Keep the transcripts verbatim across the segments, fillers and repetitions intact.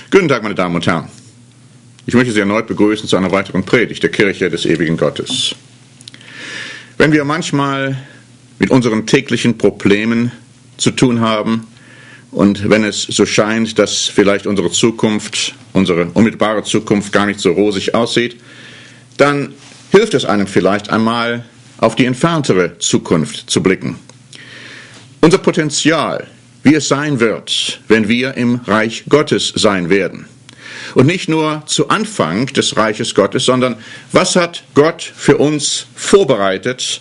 Guten Tag, meine Damen und Herren. Ich möchte Sie erneut begrüßen zu einer weiteren Predigt der Kirche des ewigen Gottes. Wenn wir manchmal mit unseren täglichen Problemen zu tun haben und wenn es so scheint, dass vielleicht unsere Zukunft, unsere unmittelbare Zukunft gar nicht so rosig aussieht, dann hilft es einem vielleicht einmal, auf die entferntere Zukunft zu blicken. Unser Potenzial, wie es sein wird, wenn wir im Reich Gottes sein werden. Und nicht nur zu Anfang des Reiches Gottes, sondern was hat Gott für uns vorbereitet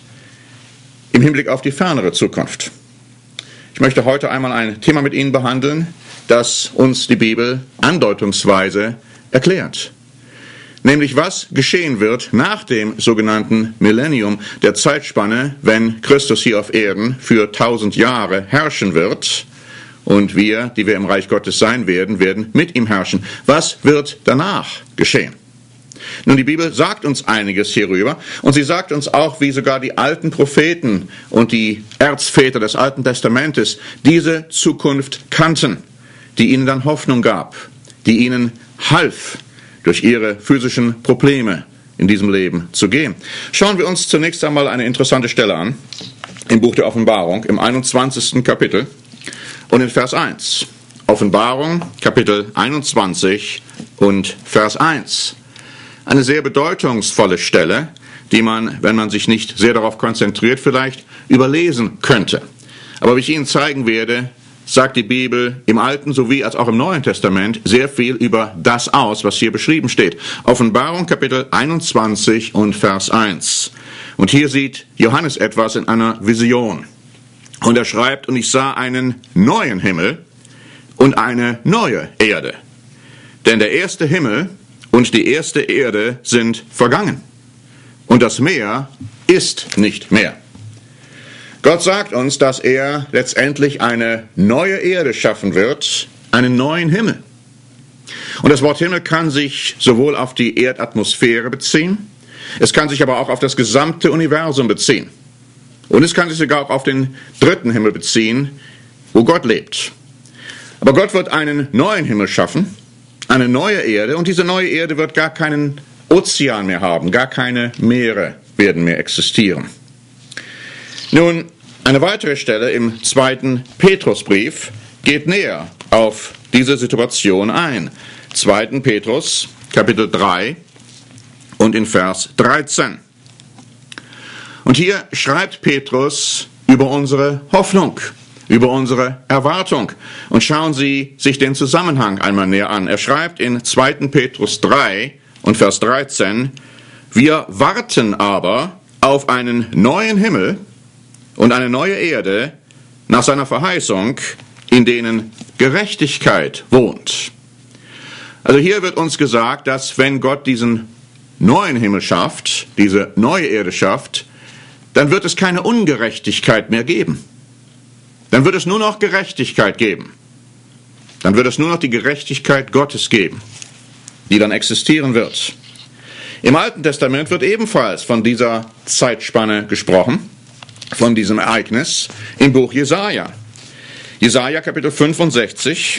im Hinblick auf die fernere Zukunft. Ich möchte heute einmal ein Thema mit Ihnen behandeln, das uns die Bibel andeutungsweise erklärt. Nämlich was geschehen wird nach dem sogenannten Millennium, der Zeitspanne, wenn Christus hier auf Erden für tausend Jahre herrschen wird. Und wir, die wir im Reich Gottes sein werden, werden mit ihm herrschen. Was wird danach geschehen? Nun, die Bibel sagt uns einiges hierüber. Und sie sagt uns auch, wie sogar die alten Propheten und die Erzväter des Alten Testamentes diese Zukunft kannten, die ihnen dann Hoffnung gab, die ihnen half, durch ihre physischen Probleme in diesem Leben zu gehen. Schauen wir uns zunächst einmal eine interessante Stelle an, im Buch der Offenbarung, im einundzwanzigsten Kapitel. Und in Vers eins, Offenbarung, Kapitel einundzwanzig und Vers eins. Eine sehr bedeutungsvolle Stelle, die man, wenn man sich nicht sehr darauf konzentriert, vielleicht überlesen könnte. Aber wie ich Ihnen zeigen werde, sagt die Bibel im Alten sowie als auch im Neuen Testament sehr viel über das aus, was hier beschrieben steht. Offenbarung, Kapitel einundzwanzig und Vers eins. Und hier sieht Johannes etwas in einer Vision. Und er schreibt, und ich sah einen neuen Himmel und eine neue Erde. Denn der erste Himmel und die erste Erde sind vergangen. Und das Meer ist nicht mehr. Gott sagt uns, dass er letztendlich eine neue Erde schaffen wird, einen neuen Himmel. Und das Wort Himmel kann sich sowohl auf die Erdatmosphäre beziehen, es kann sich aber auch auf das gesamte Universum beziehen. Und es kann sich sogar auch auf den dritten Himmel beziehen, wo Gott lebt. Aber Gott wird einen neuen Himmel schaffen, eine neue Erde, und diese neue Erde wird gar keinen Ozean mehr haben, gar keine Meere werden mehr existieren. Nun, eine weitere Stelle im zweiten Petrusbrief geht näher auf diese Situation ein. zweiten Petrus, Kapitel drei und in Vers dreizehn. Und hier schreibt Petrus über unsere Hoffnung, über unsere Erwartung. Und schauen Sie sich den Zusammenhang einmal näher an. Er schreibt in zweiten Petrus drei und Vers dreizehn, wir warten aber auf einen neuen Himmel und eine neue Erde nach seiner Verheißung, in denen Gerechtigkeit wohnt. Also hier wird uns gesagt, dass wenn Gott diesen neuen Himmel schafft, diese neue Erde schafft, dann wird es keine Ungerechtigkeit mehr geben. Dann wird es nur noch Gerechtigkeit geben. Dann wird es nur noch die Gerechtigkeit Gottes geben, die dann existieren wird. Im Alten Testament wird ebenfalls von dieser Zeitspanne gesprochen, von diesem Ereignis im Buch Jesaja. Jesaja Kapitel fünfundsechzig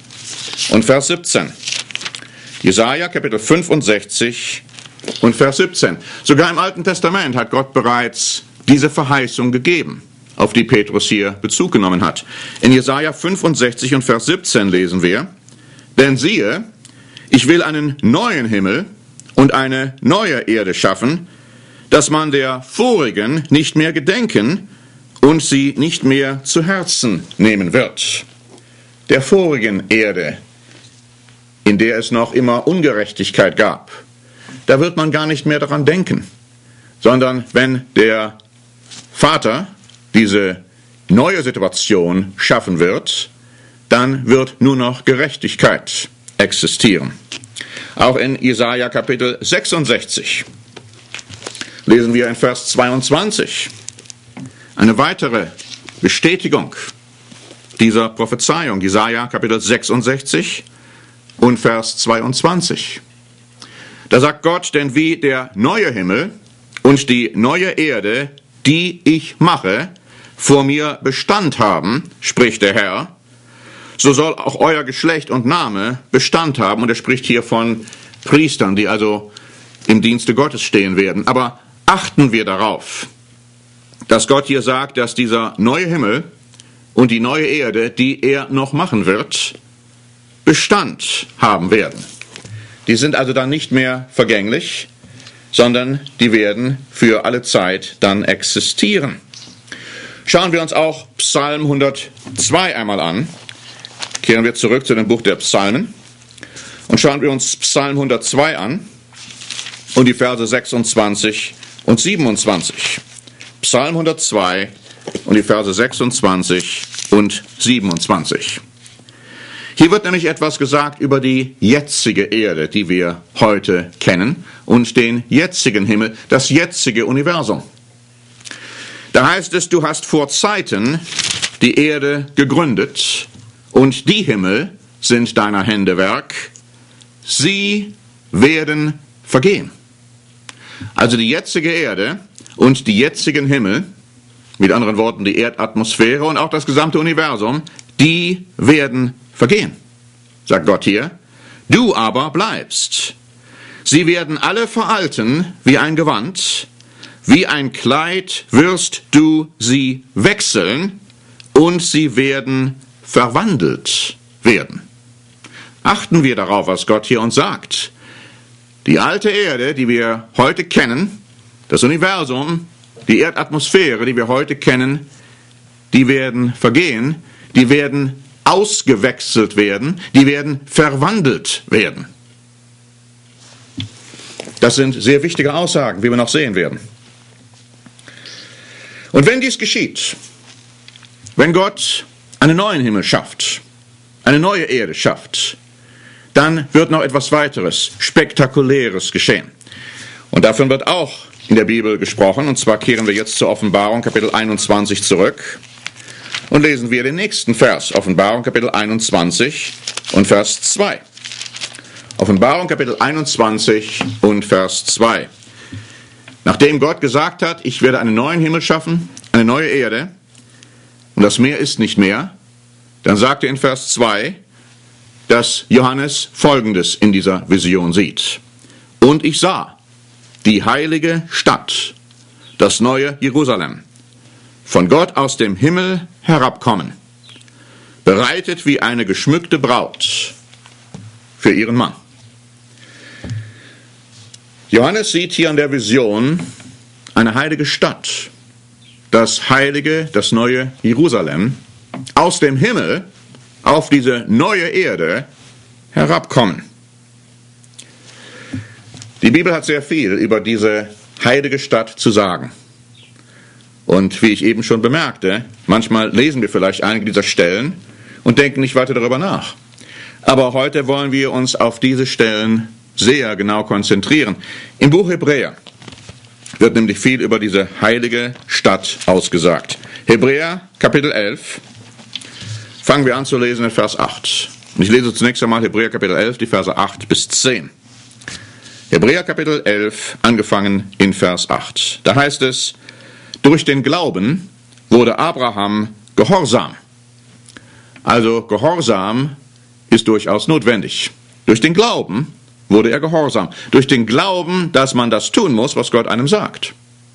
und Vers siebzehn. Jesaja Kapitel fünfundsechzig und Vers siebzehn. Sogar im Alten Testament hat Gott bereits diese Verheißung gegeben, auf die Petrus hier Bezug genommen hat. In Jesaja fünfundsechzig und Vers siebzehn lesen wir, denn siehe, ich will einen neuen Himmel und eine neue Erde schaffen, dass man der vorigen nicht mehr gedenken und sie nicht mehr zu Herzen nehmen wird. Der vorigen Erde, in der es noch immer Ungerechtigkeit gab, da wird man gar nicht mehr daran denken, sondern wenn der Vater diese neue Situation schaffen wird, dann wird nur noch Gerechtigkeit existieren. Auch in Jesaja Kapitel sechsundsechzig lesen wir in Vers zweiundzwanzig eine weitere Bestätigung dieser Prophezeiung. Jesaja Kapitel sechsundsechzig und Vers zweiundzwanzig. Da sagt Gott, denn wie der neue Himmel und die neue Erde, die ich mache, vor mir Bestand haben, spricht der Herr, so soll auch euer Geschlecht und Name Bestand haben. Und er spricht hier von Priestern, die also im Dienste Gottes stehen werden. Aber achten wir darauf, dass Gott hier sagt, dass dieser neue Himmel und die neue Erde, die er noch machen wird, Bestand haben werden. Die sind also dann nicht mehr vergänglich, sondern die werden für alle Zeit dann existieren. Schauen wir uns auch Psalm hundertzwei einmal an. Kehren wir zurück zu dem Buch der Psalmen und schauen wir uns Psalm hundertzwei an und die Verse sechsundzwanzig und siebenundzwanzig. Psalm hundertzwei und die Verse sechsundzwanzig und siebenundzwanzig. Hier wird nämlich etwas gesagt über die jetzige Erde, die wir heute kennen, und den jetzigen Himmel, das jetzige Universum. Da heißt es, du hast vor Zeiten die Erde gegründet und die Himmel sind deiner Hände Werk. Sie werden vergehen. Also die jetzige Erde und die jetzigen Himmel, mit anderen Worten die Erdatmosphäre und auch das gesamte Universum, die werden vergehen, sagt Gott hier. Du aber bleibst. Sie werden alle veralten wie ein Gewand, wie ein Kleid wirst du sie wechseln und sie werden verwandelt werden. Achten wir darauf, was Gott hier uns sagt. Die alte Erde, die wir heute kennen, das Universum, die Erdatmosphäre, die wir heute kennen, die werden vergehen, die werden ausgewechselt werden, die werden verwandelt werden. Das sind sehr wichtige Aussagen, wie wir noch sehen werden. Und wenn dies geschieht, wenn Gott einen neuen Himmel schafft, eine neue Erde schafft, dann wird noch etwas weiteres, Spektakuläres geschehen. Und davon wird auch in der Bibel gesprochen, und zwar kehren wir jetzt zur Offenbarung Kapitel einundzwanzig zurück und lesen wir den nächsten Vers, Offenbarung Kapitel einundzwanzig und Vers zwei. Offenbarung Kapitel einundzwanzig und Vers zwei. Nachdem Gott gesagt hat, ich werde einen neuen Himmel schaffen, eine neue Erde, und das Meer ist nicht mehr, dann sagt er in Vers zwei, dass Johannes Folgendes in dieser Vision sieht. Und ich sah die heilige Stadt, das neue Jerusalem, von Gott aus dem Himmel herabkommen, bereitet wie eine geschmückte Braut für ihren Mann. Johannes sieht hier in der Vision eine heilige Stadt, das heilige, das neue Jerusalem, aus dem Himmel auf diese neue Erde herabkommen. Die Bibel hat sehr viel über diese heilige Stadt zu sagen. Und wie ich eben schon bemerkte, manchmal lesen wir vielleicht einige dieser Stellen und denken nicht weiter darüber nach. Aber heute wollen wir uns auf diese Stellen sehr genau konzentrieren. Im Buch Hebräer wird nämlich viel über diese heilige Stadt ausgesagt. Hebräer Kapitel elf, fangen wir an zu lesen in Vers acht. Und ich lese zunächst einmal Hebräer Kapitel elf, die Verse acht bis zehn. Hebräer Kapitel elf, angefangen in Vers acht. Da heißt es, durch den Glauben wurde Abraham gehorsam. Also Gehorsam ist durchaus notwendig. Durch den Glauben wurde er gehorsam. Durch den Glauben, dass man das tun muss, was Gott einem sagt.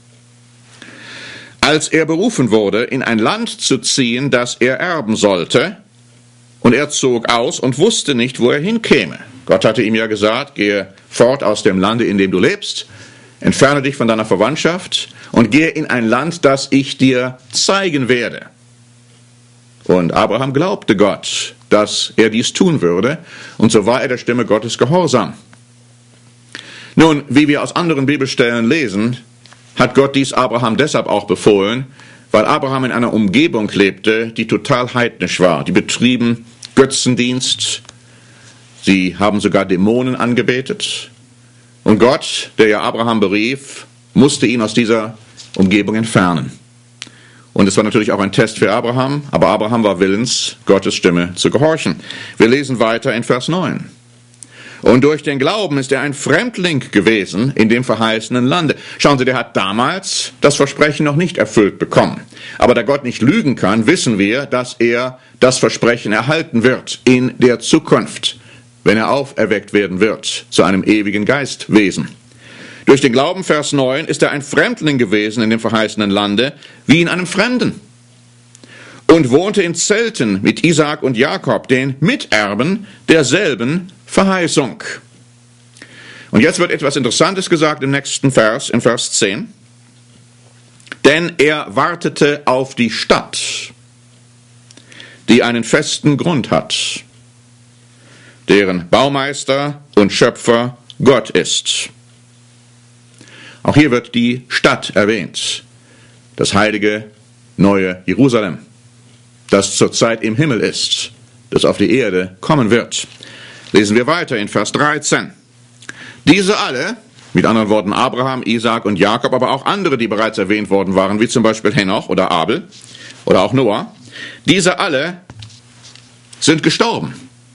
Als er berufen wurde, in ein Land zu ziehen, das er erben sollte, und er zog aus und wusste nicht, wo er hinkäme. Gott hatte ihm ja gesagt, gehe fort aus dem Lande, in dem du lebst, entferne dich von deiner Verwandtschaft und gehe in ein Land, das ich dir zeigen werde. Und Abraham glaubte Gott, dass er dies tun würde, und so war er der Stimme Gottes gehorsam. Nun, wie wir aus anderen Bibelstellen lesen, hat Gott dies Abraham deshalb auch befohlen, weil Abraham in einer Umgebung lebte, die total heidnisch war. Die betrieben Götzendienst, sie haben sogar Dämonen angebetet. Und Gott, der ja Abraham berief, musste ihn aus dieser Umgebung entfernen. Und es war natürlich auch ein Test für Abraham, aber Abraham war willens, Gottes Stimme zu gehorchen. Wir lesen weiter in Vers neun. Und durch den Glauben ist er ein Fremdling gewesen in dem verheißenen Lande. Schauen Sie, der hat damals das Versprechen noch nicht erfüllt bekommen. Aber da Gott nicht lügen kann, wissen wir, dass er das Versprechen erhalten wird in der Zukunft, wenn er auferweckt werden wird zu einem ewigen Geistwesen. Durch den Glauben, Vers neun, ist er ein Fremdling gewesen in dem verheißenen Lande, wie in einem Fremden. Und wohnte in Zelten mit Isaak und Jakob, den Miterben derselben Verheißung. Und jetzt wird etwas Interessantes gesagt im nächsten Vers, in Vers zehn. Denn er wartete auf die Stadt, die einen festen Grund hat, deren Baumeister und Schöpfer Gott ist. Auch hier wird die Stadt erwähnt, das heilige neue Jerusalem, das zurzeit im Himmel ist, das auf die Erde kommen wird. Lesen wir weiter in Vers dreizehn. Diese alle, mit anderen Worten Abraham, Isaak und Jakob, aber auch andere, die bereits erwähnt worden waren, wie zum Beispiel Henoch oder Abel oder auch Noah, diese alle sind gestorben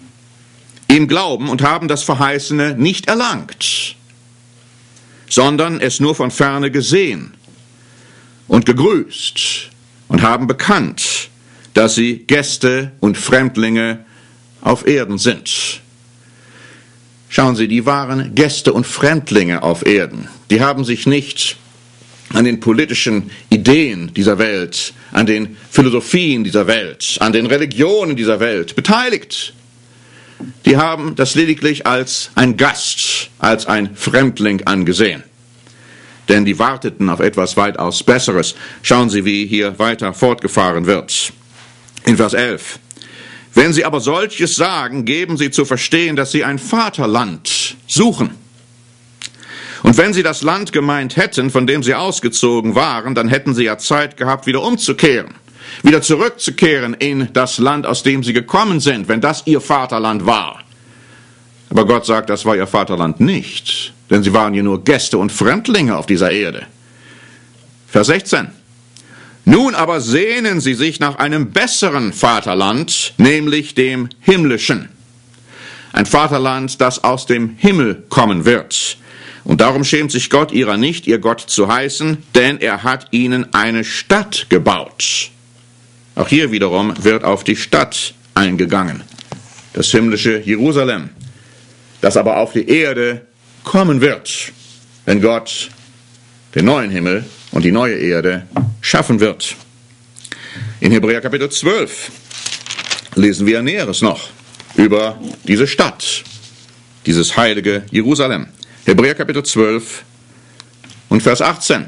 im Glauben und haben das Verheißene nicht erlangt, sondern es nur von ferne gesehen und gegrüßt und haben bekannt, dass sie Gäste und Fremdlinge auf Erden sind. Schauen Sie, die waren Gäste und Fremdlinge auf Erden. Die haben sich nicht an den politischen Ideen dieser Welt, an den Philosophien dieser Welt, an den Religionen dieser Welt beteiligt. Die haben das lediglich als ein Gast, als ein Fremdling angesehen. Denn die warteten auf etwas weitaus Besseres. Schauen Sie, wie hier weiter fortgefahren wird. In Vers elf. Wenn sie aber solches sagen, geben sie zu verstehen, dass sie ein Vaterland suchen. Und wenn sie das Land gemeint hätten, von dem sie ausgezogen waren, dann hätten sie ja Zeit gehabt, wieder umzukehren, wieder zurückzukehren in das Land, aus dem sie gekommen sind, wenn das ihr Vaterland war. Aber Gott sagt, das war ihr Vaterland nicht, denn sie waren ja nur Gäste und Fremdlinge auf dieser Erde. Vers sechzehn. Nun aber sehnen sie sich nach einem besseren Vaterland, nämlich dem himmlischen. Ein Vaterland, das aus dem Himmel kommen wird. Und darum schämt sich Gott ihrer nicht, ihr Gott zu heißen, denn er hat ihnen eine Stadt gebaut. Auch hier wiederum wird auf die Stadt eingegangen. Das himmlische Jerusalem, das aber auf die Erde kommen wird, wenn Gott den neuen Himmel und die neue Erde schaffen wird. In Hebräer Kapitel zwölf lesen wir Näheres noch über diese Stadt, dieses heilige Jerusalem. Hebräer Kapitel zwölf und Vers achtzehn.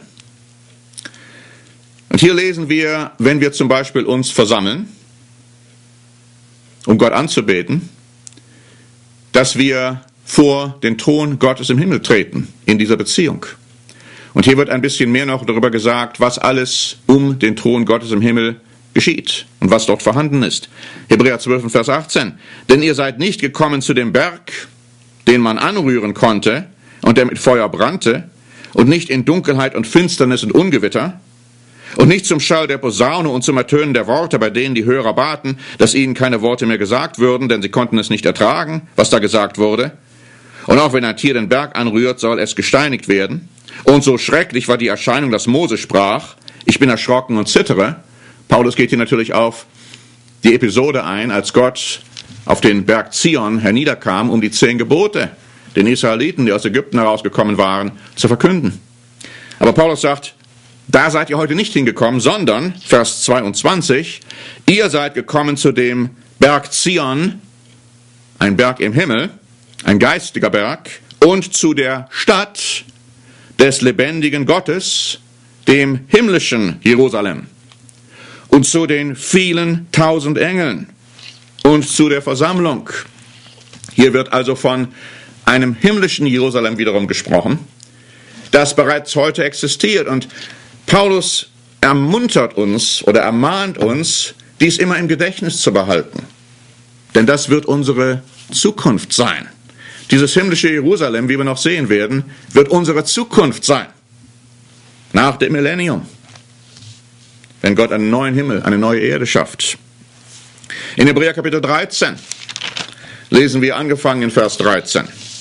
Und hier lesen wir, wenn wir zum Beispiel uns versammeln, um Gott anzubeten, dass wir vor den Thron Gottes im Himmel treten, in dieser Beziehung. Und hier wird ein bisschen mehr noch darüber gesagt, was alles um den Thron Gottes im Himmel geschieht und was dort vorhanden ist. Hebräer zwölf und Vers achtzehn. Denn ihr seid nicht gekommen zu dem Berg, den man anrühren konnte und der mit Feuer brannte, und nicht in Dunkelheit und Finsternis und Ungewitter, und nicht zum Schall der Posaune und zum Ertönen der Worte, bei denen die Hörer baten, dass ihnen keine Worte mehr gesagt würden, denn sie konnten es nicht ertragen, was da gesagt wurde. Und auch wenn ein Tier den Berg anrührt, soll es gesteinigt werden. Und so schrecklich war die Erscheinung, dass Mose sprach, ich bin erschrocken und zittere. Paulus geht hier natürlich auf die Episode ein, als Gott auf den Berg Zion herniederkam, um die zehn Gebote den Israeliten, die aus Ägypten herausgekommen waren, zu verkünden. Aber Paulus sagt, da seid ihr heute nicht hingekommen, sondern, Vers zweiundzwanzig, ihr seid gekommen zu dem Berg Zion, ein Berg im Himmel, ein geistiger Berg, und zu der Stadt des lebendigen Gottes, dem himmlischen Jerusalem, und zu den vielen tausend Engeln und zu der Versammlung. Hier wird also von einem himmlischen Jerusalem wiederum gesprochen, das bereits heute existiert. Und Paulus ermuntert uns oder ermahnt uns, dies immer im Gedächtnis zu behalten. Denn das wird unsere Zukunft sein. Dieses himmlische Jerusalem, wie wir noch sehen werden, wird unsere Zukunft sein. Nach dem Millennium. Wenn Gott einen neuen Himmel, eine neue Erde schafft. In Hebräer Kapitel dreizehn lesen wir angefangen in Vers dreizehn.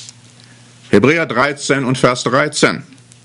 Hebräer dreizehn und Vers dreizehn.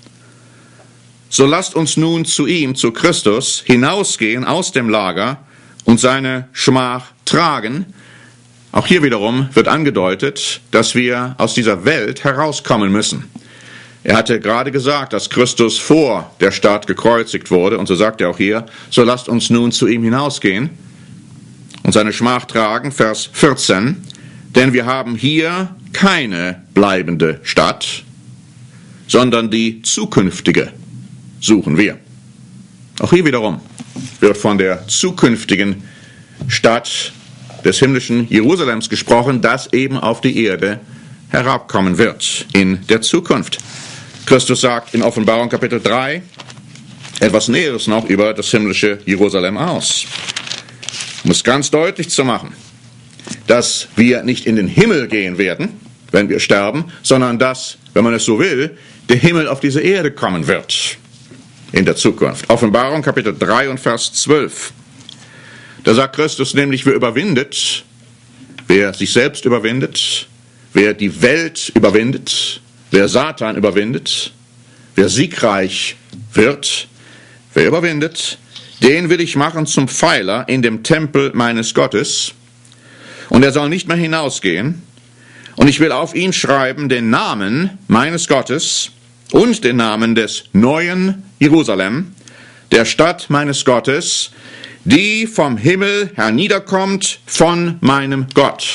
So lasst uns nun zu ihm, zu Christus, hinausgehen aus dem Lager und seine Schmach tragen. Auch hier wiederum wird angedeutet, dass wir aus dieser Welt herauskommen müssen. Er hatte gerade gesagt, dass Christus vor der Stadt gekreuzigt wurde, und so sagt er auch hier, so lasst uns nun zu ihm hinausgehen und seine Schmach tragen, Vers vierzehn, denn wir haben hier keine bleibende Stadt, sondern die zukünftige suchen wir. Auch hier wiederum wird von der zukünftigen Stadt des himmlischen Jerusalems gesprochen, das eben auf die Erde herabkommen wird in der Zukunft. Christus sagt in Offenbarung Kapitel drei etwas Näheres noch über das himmlische Jerusalem aus. Um es ganz deutlich zu machen, dass wir nicht in den Himmel gehen werden, wenn wir sterben, sondern dass, wenn man es so will, der Himmel auf diese Erde kommen wird in der Zukunft. Offenbarung Kapitel drei und Vers zwölf. Da sagt Christus nämlich, wer überwindet, wer sich selbst überwindet, wer die Welt überwindet, wer Satan überwindet, wer siegreich wird, wer überwindet, den will ich machen zum Pfeiler in dem Tempel meines Gottes, und er soll nicht mehr hinausgehen, und ich will auf ihn schreiben den Namen meines Gottes und den Namen des neuen Jerusalem, der Stadt meines Gottes, die vom Himmel herniederkommt von meinem Gott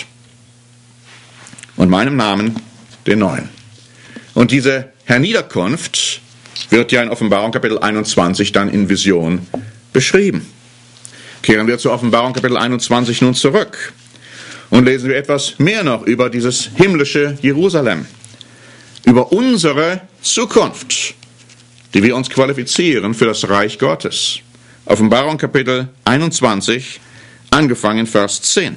und meinem Namen, den neuen. Und diese Herniederkunft wird ja in Offenbarung Kapitel einundzwanzig dann in Vision beschrieben. Kehren wir zur Offenbarung Kapitel einundzwanzig nun zurück und lesen wir etwas mehr noch über dieses himmlische Jerusalem, über unsere Zukunft, die wir uns qualifizieren für das Reich Gottes. Offenbarung Kapitel einundzwanzig, angefangen Vers zehn.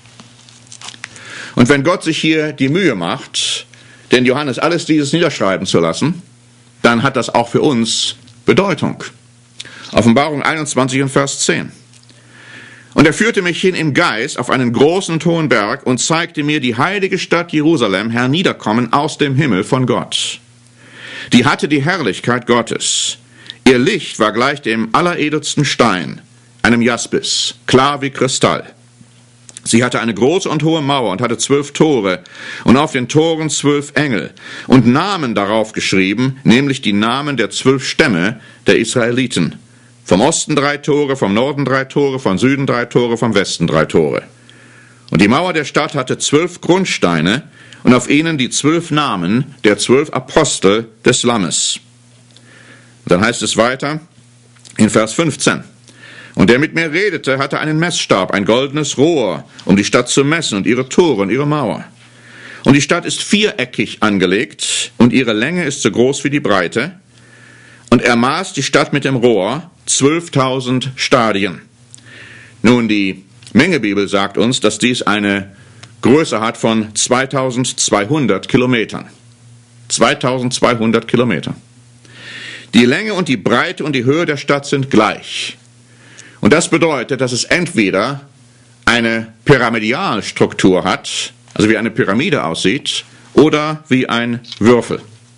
Und wenn Gott sich hier die Mühe macht, den Johannes alles dieses niederschreiben zu lassen, dann hat das auch für uns Bedeutung. Offenbarung einundzwanzig und Vers zehn. Und er führte mich hin im Geist auf einen großen und hohen Berg und zeigte mir die heilige Stadt Jerusalem herniederkommen aus dem Himmel von Gott. Die hatte die Herrlichkeit Gottes. Ihr Licht war gleich dem alleredelsten Stein, einem Jaspis, klar wie Kristall. Sie hatte eine große und hohe Mauer und hatte zwölf Tore und auf den Toren zwölf Engel und Namen darauf geschrieben, nämlich die Namen der zwölf Stämme der Israeliten. Vom Osten drei Tore, vom Norden drei Tore, vom Süden drei Tore, vom Westen drei Tore. Und die Mauer der Stadt hatte zwölf Grundsteine und auf ihnen die zwölf Namen der zwölf Apostel des Lammes. Und dann heißt es weiter in Vers fünfzehn. Und der mit mir redete, hatte einen Messstab, ein goldenes Rohr, um die Stadt zu messen und ihre Tore und ihre Mauer. Und die Stadt ist viereckig angelegt und ihre Länge ist so groß wie die Breite. Und er maß die Stadt mit dem Rohr zwölftausend Stadien. Nun, die Mengebibel sagt uns, dass dies eine Größe hat von zweitausendzweihundert Kilometern. zweitausendzweihundert Kilometer. Die Länge und die Breite und die Höhe der Stadt sind gleich. Und das bedeutet, dass es entweder eine Pyramidalstruktur hat, also wie eine Pyramide aussieht, oder wie ein Würfel.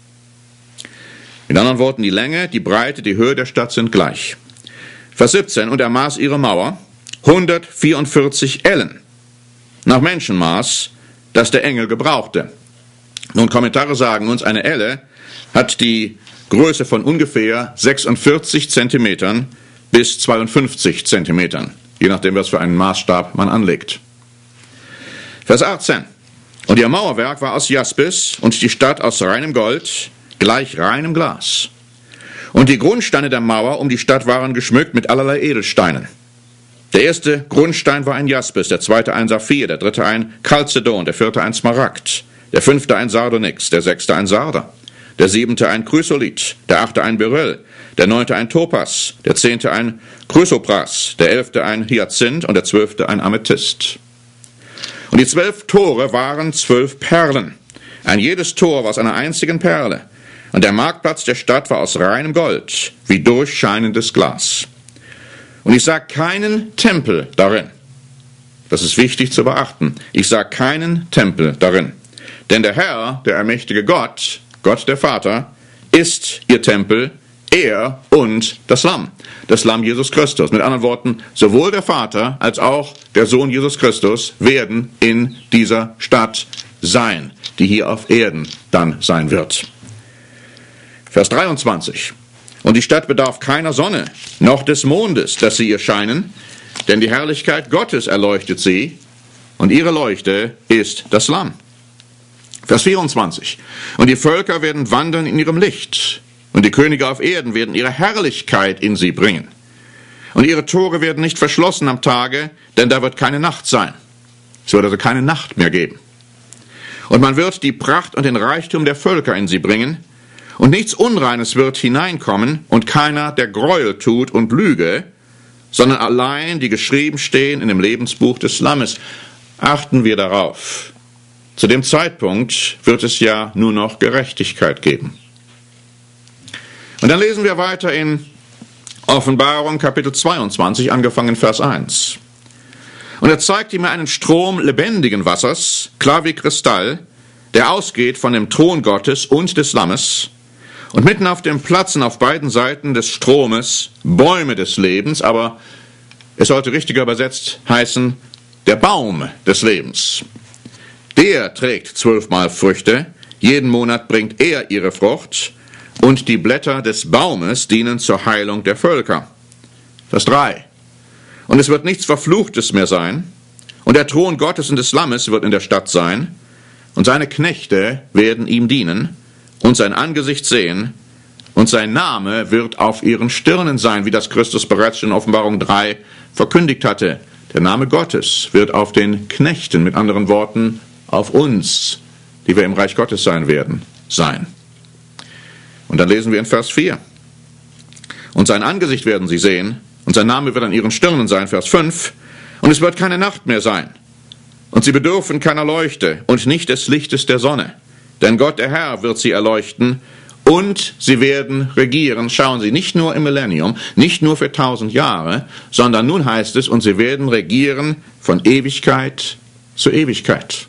Mit anderen Worten, die Länge, die Breite, die Höhe der Stadt sind gleich. Vers siebzehn, und er maß ihre Mauer hundertvierundvierzig Ellen, nach Menschenmaß, das der Engel gebrauchte. Nun, Kommentare sagen uns, eine Elle hat die Größe von ungefähr sechsundvierzig Zentimetern bis zweiundfünfzig Zentimetern, je nachdem, was für einen Maßstab man anlegt. Vers achtzehn. Und ihr Mauerwerk war aus Jaspis und die Stadt aus reinem Gold, gleich reinem Glas. Und die Grundsteine der Mauer um die Stadt waren geschmückt mit allerlei Edelsteinen. Der erste Grundstein war ein Jaspis, der zweite ein Saphir, der dritte ein Chalcedon, der vierte ein Smaragd, der fünfte ein Sardonyx, der sechste ein Sarder, der siebente ein Chrysolit, der achte ein Beryl, der neunte ein Topas, der zehnte ein Chrysopras, der elfte ein Hyazinth und der zwölfte ein Amethyst. Und die zwölf Tore waren zwölf Perlen. Ein jedes Tor war aus einer einzigen Perle. Und der Marktplatz der Stadt war aus reinem Gold, wie durchscheinendes Glas. Und ich sah keinen Tempel darin. Das ist wichtig zu beachten. Ich sah keinen Tempel darin. Denn der Herr, der allmächtige Gott, Gott der Vater, ist ihr Tempel, er und das Lamm, das Lamm Jesus Christus. Mit anderen Worten, sowohl der Vater als auch der Sohn Jesus Christus werden in dieser Stadt sein, die hier auf Erden dann sein wird. Vers dreiundzwanzig. Und die Stadt bedarf keiner Sonne, noch des Mondes, dass sie ihr scheinen, denn die Herrlichkeit Gottes erleuchtet sie, und ihre Leuchte ist das Lamm. Vers vierundzwanzig. Und die Völker werden wandeln in ihrem Licht, und die Könige auf Erden werden ihre Herrlichkeit in sie bringen. Und ihre Tore werden nicht verschlossen am Tage, denn da wird keine Nacht sein. Es wird also keine Nacht mehr geben. Und man wird die Pracht und den Reichtum der Völker in sie bringen, und nichts Unreines wird hineinkommen, und keiner, der Gräuel tut und Lüge, sondern allein die geschrieben stehen in dem Lebensbuch des Lammes. Achten wir darauf. Zu dem Zeitpunkt wird es ja nur noch Gerechtigkeit geben. Und dann lesen wir weiter in Offenbarung Kapitel zweiundzwanzig, angefangen Vers eins. Und er zeigte mir einen Strom lebendigen Wassers, klar wie Kristall, der ausgeht von dem Thron Gottes und des Lammes, und mitten auf dem Platz und auf beiden Seiten des Stromes Bäume des Lebens, aber es sollte richtiger übersetzt heißen, der Baum des Lebens. Der trägt zwölfmal Früchte, jeden Monat bringt er ihre Frucht, und die Blätter des Baumes dienen zur Heilung der Völker. Vers drei. Und es wird nichts Verfluchtes mehr sein, und der Thron Gottes und des Lammes wird in der Stadt sein, und seine Knechte werden ihm dienen, und sein Angesicht sehen, und sein Name wird auf ihren Stirnen sein, wie das Christus bereits in Offenbarung drei verkündigt hatte. Der Name Gottes wird auf den Knechten, mit anderen Worten, auf uns, die wir im Reich Gottes sein werden, sein. Und dann lesen wir in Vers vier. Und sein Angesicht werden sie sehen, und sein Name wird an ihren Stirnen sein, Vers fünf. Und es wird keine Nacht mehr sein. Und sie bedürfen keiner Leuchte und nicht des Lichtes der Sonne. Denn Gott, der Herr, wird sie erleuchten, und sie werden regieren. Schauen Sie, nicht nur im Millennium, nicht nur für tausend Jahre, sondern nun heißt es, und sie werden regieren von Ewigkeit zu Ewigkeit.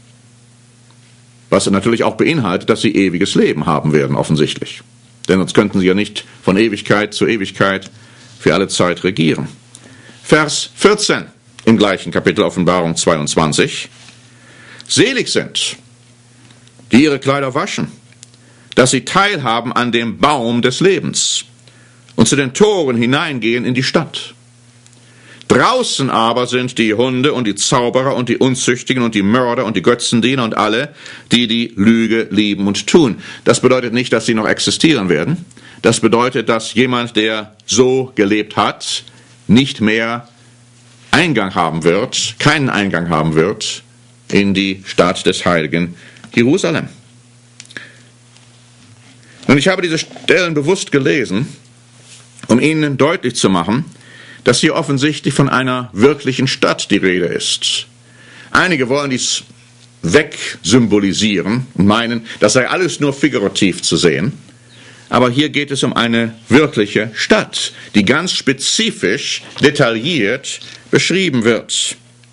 Was natürlich auch beinhaltet, dass sie ewiges Leben haben werden, offensichtlich. Denn sonst könnten sie ja nicht von Ewigkeit zu Ewigkeit für alle Zeit regieren. Vers vierzehn im gleichen Kapitel Offenbarung zweiundzwanzig. Selig sind, die ihre Kleider waschen, dass sie teilhaben an dem Baum des Lebens und zu den Toren hineingehen in die Stadt. Draußen aber sind die Hunde und die Zauberer und die Unzüchtigen und die Mörder und die Götzendiener und alle, die die Lüge lieben und tun. Das bedeutet nicht, dass sie noch existieren werden. Das bedeutet, dass jemand, der so gelebt hat, nicht mehr Eingang haben wird, keinen Eingang haben wird in die Stadt des heiligen Jerusalem. Und ich habe diese Stellen bewusst gelesen, um Ihnen deutlich zu machen, dass hier offensichtlich von einer wirklichen Stadt die Rede ist. Einige wollen dies wegsymbolisieren und meinen, das sei alles nur figurativ zu sehen. Aber hier geht es um eine wirkliche Stadt, die ganz spezifisch, detailliert beschrieben wird.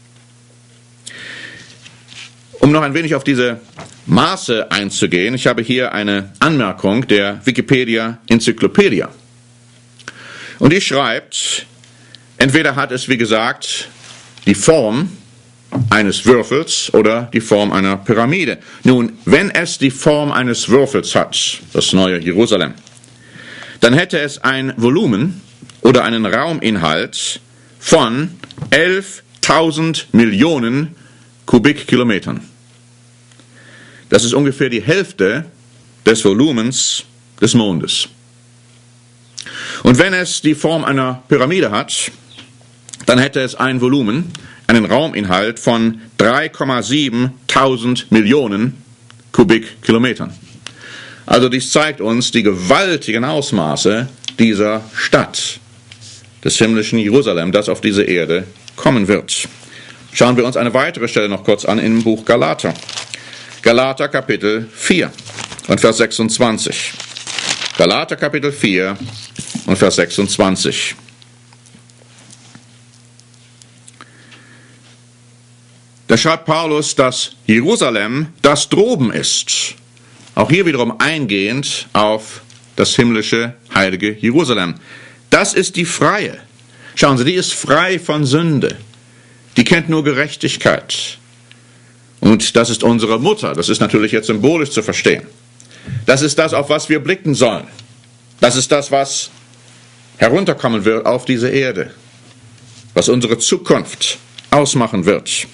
Um noch ein wenig auf diese Maße einzugehen, ich habe hier eine Anmerkung der Wikipedia-Enzyklopädie. Und die schreibt, entweder hat es, wie gesagt, die Form eines Würfels oder die Form einer Pyramide. Nun, wenn es die Form eines Würfels hat, das neue Jerusalem, dann hätte es ein Volumen oder einen Rauminhalt von elftausend Millionen Kubikkilometern. Das ist ungefähr die Hälfte des Volumens des Mondes. Und wenn es die Form einer Pyramide hat, dann hätte es ein Volumen, einen Rauminhalt von drei Komma sieben Tausend Millionen Kubikkilometern. Also dies zeigt uns die gewaltigen Ausmaße dieser Stadt, des himmlischen Jerusalem, das auf diese Erde kommen wird. Schauen wir uns eine weitere Stelle noch kurz an im Buch Galater. Galater Kapitel vier und Vers sechsundzwanzig. Galater Kapitel vier und Vers sechsundzwanzig. Da schreibt Paulus, dass Jerusalem das droben ist. Auch hier wiederum eingehend auf das himmlische, heilige Jerusalem. Das ist die freie. Schauen Sie, die ist frei von Sünde. Die kennt nur Gerechtigkeit. Und das ist unsere Mutter. Das ist natürlich jetzt symbolisch zu verstehen. Das ist das, auf was wir blicken sollen. Das ist das, was herunterkommen wird auf diese Erde. Was unsere Zukunft ausmachen wird.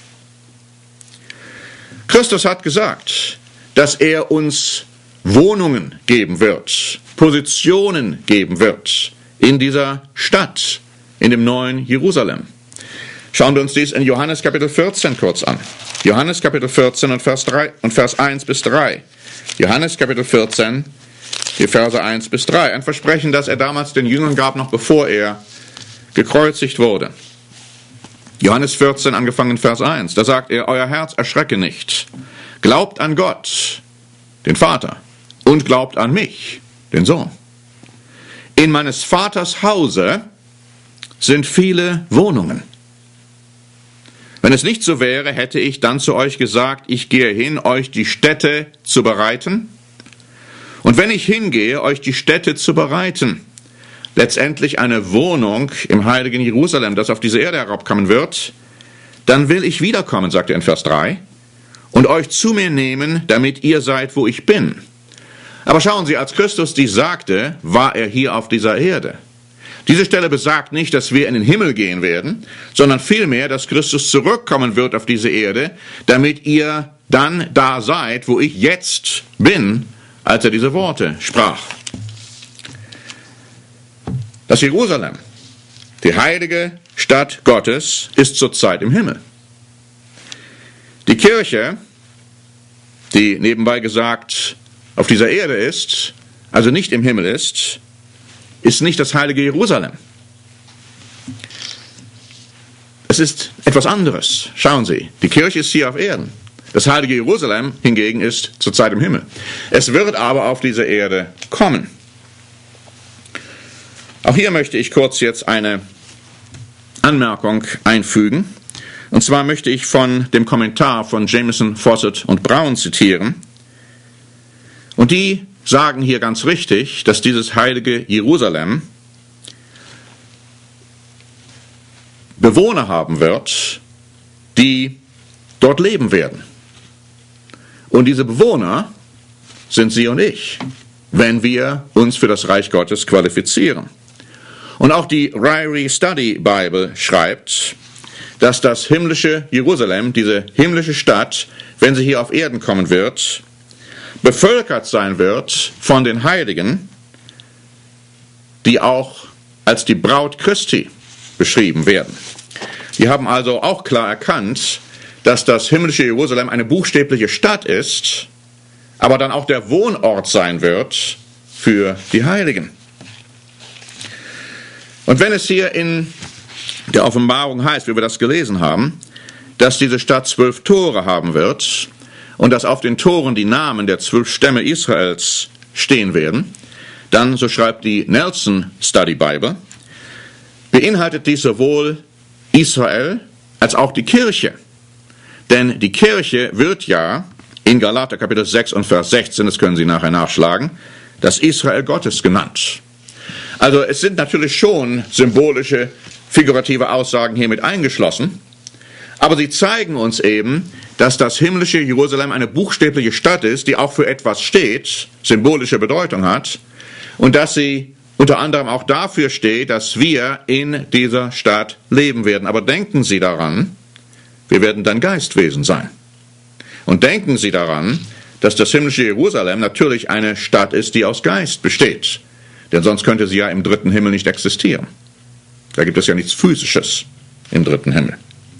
Christus hat gesagt, dass er uns Wohnungen geben wird, Positionen geben wird in dieser Stadt, in dem neuen Jerusalem. Schauen wir uns dies in Johannes Kapitel vierzehn kurz an. Johannes Kapitel vierzehn und Vers, drei, und Vers eins bis drei. Johannes Kapitel vierzehn, die Verse eins bis drei. Ein Versprechen, das er damals den Jüngern gab, noch bevor er gekreuzigt wurde. Johannes vierzehn, angefangen in Vers eins, da sagt er, euer Herz erschrecke nicht. Glaubt an Gott, den Vater, und glaubt an mich, den Sohn. In meines Vaters Hause sind viele Wohnungen. Wenn es nicht so wäre, hätte ich dann zu euch gesagt, ich gehe hin, euch die Stätte zu bereiten. Und wenn ich hingehe, euch die Stätte zu bereiten, letztendlich eine Wohnung im heiligen Jerusalem, das auf diese Erde herabkommen wird, dann will ich wiederkommen, sagt er in Vers drei, und euch zu mir nehmen, damit ihr seid, wo ich bin. Aber schauen Sie, als Christus dies sagte, war er hier auf dieser Erde. Diese Stelle besagt nicht, dass wir in den Himmel gehen werden, sondern vielmehr, dass Christus zurückkommen wird auf diese Erde, damit ihr dann da seid, wo ich jetzt bin, als er diese Worte sprach. Das Jerusalem, die heilige Stadt Gottes, ist zurzeit im Himmel. Die Kirche, die nebenbei gesagt auf dieser Erde ist, also nicht im Himmel ist, ist nicht das heilige Jerusalem. Es ist etwas anderes. Schauen Sie, die Kirche ist hier auf Erden. Das heilige Jerusalem hingegen ist zurzeit im Himmel. Es wird aber auf diese Erde kommen. Auch hier möchte ich kurz jetzt eine Anmerkung einfügen. Und zwar möchte ich von dem Kommentar von Jameson, Fawcett und Brown zitieren. Und die sagen hier ganz richtig, dass dieses heilige Jerusalem Bewohner haben wird, die dort leben werden. Und diese Bewohner sind Sie und ich, wenn wir uns für das Reich Gottes qualifizieren. Und auch die Ryrie Study Bible schreibt, dass das himmlische Jerusalem, diese himmlische Stadt, wenn sie hier auf Erden kommen wird, bevölkert sein wird von den Heiligen, die auch als die Braut Christi beschrieben werden. Die haben also auch klar erkannt, dass das himmlische Jerusalem eine buchstäbliche Stadt ist, aber dann auch der Wohnort sein wird für die Heiligen. Und wenn es hier in der Offenbarung heißt, wie wir das gelesen haben, dass diese Stadt zwölf Tore haben wird und dass auf den Toren die Namen der zwölf Stämme Israels stehen werden, dann, so schreibt die Nelson Study Bible, beinhaltet dies sowohl Israel als auch die Kirche. Denn die Kirche wird ja in Galater Kapitel sechs und Vers sechzehn, das können Sie nachher nachschlagen, das Israel Gottes genannt. Also es sind natürlich schon symbolische, figurative Aussagen hier mit eingeschlossen, aber sie zeigen uns eben, dass das himmlische Jerusalem eine buchstäbliche Stadt ist, die auch für etwas steht, symbolische Bedeutung hat, und dass sie unter anderem auch dafür steht, dass wir in dieser Stadt leben werden. Aber denken Sie daran, wir werden dann Geistwesen sein. Und denken Sie daran, dass das himmlische Jerusalem natürlich eine Stadt ist, die aus Geist besteht. Denn sonst könnte sie ja im dritten Himmel nicht existieren. Da gibt es ja nichts Physisches im dritten Himmel.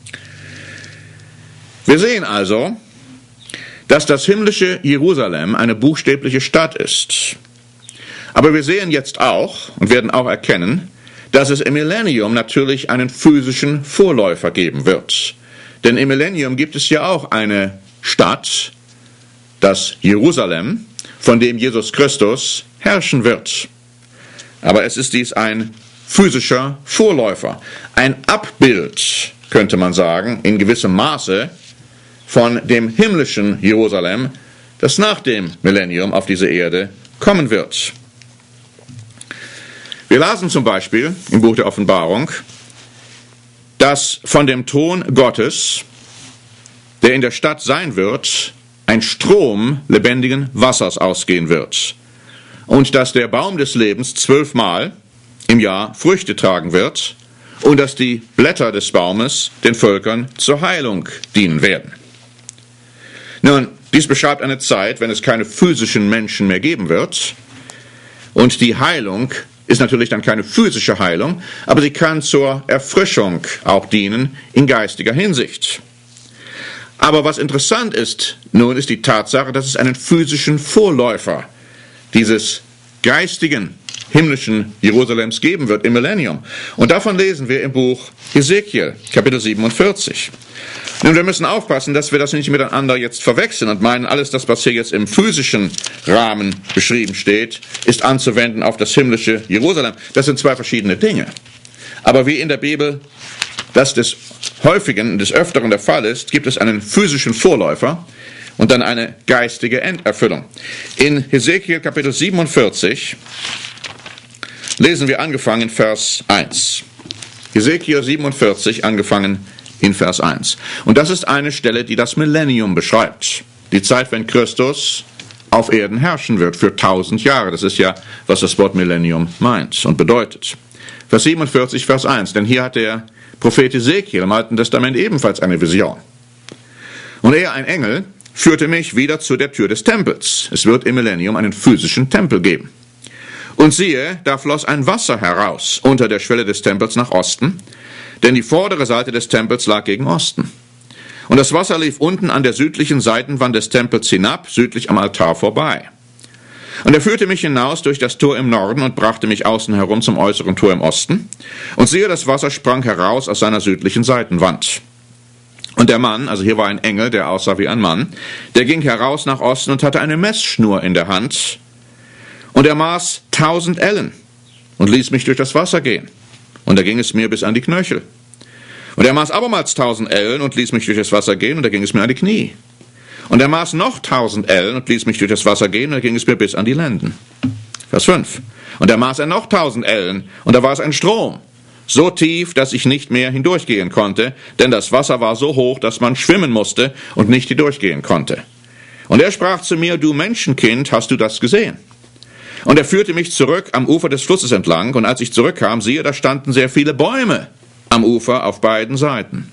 Wir sehen also, dass das himmlische Jerusalem eine buchstäbliche Stadt ist. Aber wir sehen jetzt auch und werden auch erkennen, dass es im Millennium natürlich einen physischen Vorläufer geben wird. Denn im Millennium gibt es ja auch eine Stadt, das Jerusalem, von dem Jesus Christus herrschen wird. Aber es ist dies ein physischer Vorläufer, ein Abbild, könnte man sagen, in gewissem Maße von dem himmlischen Jerusalem, das nach dem Millennium auf diese Erde kommen wird. Wir lasen zum Beispiel im Buch der Offenbarung, dass von dem Thron Gottes, der in der Stadt sein wird, ein Strom lebendigen Wassers ausgehen wird. Und dass der Baum des Lebens zwölfmal im Jahr Früchte tragen wird und dass die Blätter des Baumes den Völkern zur Heilung dienen werden. Nun, dies beschreibt eine Zeit, wenn es keine physischen Menschen mehr geben wird. Und die Heilung ist natürlich dann keine physische Heilung, aber sie kann zur Erfrischung auch dienen in geistiger Hinsicht. Aber was interessant ist, nun ist die Tatsache, dass es einen physischen Vorläufer dieses geistigen, himmlischen Jerusalems geben wird im Millennium. Und davon lesen wir im Buch Hesekiel, Kapitel siebenundvierzig. Nun, wir müssen aufpassen, dass wir das nicht miteinander jetzt verwechseln und meinen, alles das, was hier jetzt im physischen Rahmen beschrieben steht, ist anzuwenden auf das himmlische Jerusalem. Das sind zwei verschiedene Dinge. Aber wie in der Bibel das des Häufigen, des Öfteren der Fall ist, gibt es einen physischen Vorläufer und dann eine geistige Enderfüllung. In Hesekiel Kapitel siebenundvierzig lesen wir angefangen in Vers eins. Hesekiel siebenundvierzig, angefangen in Vers eins. Und das ist eine Stelle, die das Millennium beschreibt. Die Zeit, wenn Christus auf Erden herrschen wird für tausend Jahre. Das ist ja, was das Wort Millennium meint und bedeutet. Vers siebenundvierzig, Vers eins. Denn hier hat der Prophet Hesekiel im Alten Testament ebenfalls eine Vision. Und er, ein Engel, führte mich wieder zu der Tür des Tempels. Es wird im Millennium einen physischen Tempel geben. Und siehe, da floss ein Wasser heraus unter der Schwelle des Tempels nach Osten, denn die vordere Seite des Tempels lag gegen Osten. Und das Wasser lief unten an der südlichen Seitenwand des Tempels hinab, südlich am Altar vorbei. Und er führte mich hinaus durch das Tor im Norden und brachte mich außen herum zum äußeren Tor im Osten. Und siehe, das Wasser sprang heraus aus seiner südlichen Seitenwand. Und der Mann, also hier war ein Engel, der aussah wie ein Mann, der ging heraus nach Osten und hatte eine Messschnur in der Hand. Und er maß tausend Ellen und ließ mich durch das Wasser gehen. Und da ging es mir bis an die Knöchel. Und er maß abermals tausend Ellen und ließ mich durch das Wasser gehen, und da ging es mir an die Knie. Und er maß noch tausend Ellen und ließ mich durch das Wasser gehen, und da ging es mir bis an die Lenden. Vers fünf. Und da maß er noch tausend Ellen, und da war es ein Strom, so tief, dass ich nicht mehr hindurchgehen konnte, denn das Wasser war so hoch, dass man schwimmen musste und nicht hindurchgehen konnte. Und er sprach zu mir: Du Menschenkind, hast du das gesehen? Und er führte mich zurück am Ufer des Flusses entlang, und als ich zurückkam, siehe, da standen sehr viele Bäume am Ufer auf beiden Seiten.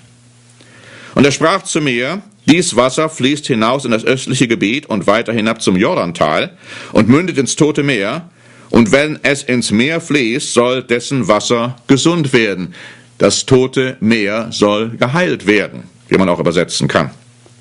Und er sprach zu mir: Dies Wasser fließt hinaus in das östliche Gebiet und weiter hinab zum Jordantal und mündet ins Tote Meer, und wenn es ins Meer fließt, soll dessen Wasser gesund werden. Das Tote Meer soll geheilt werden, wie man auch übersetzen kann.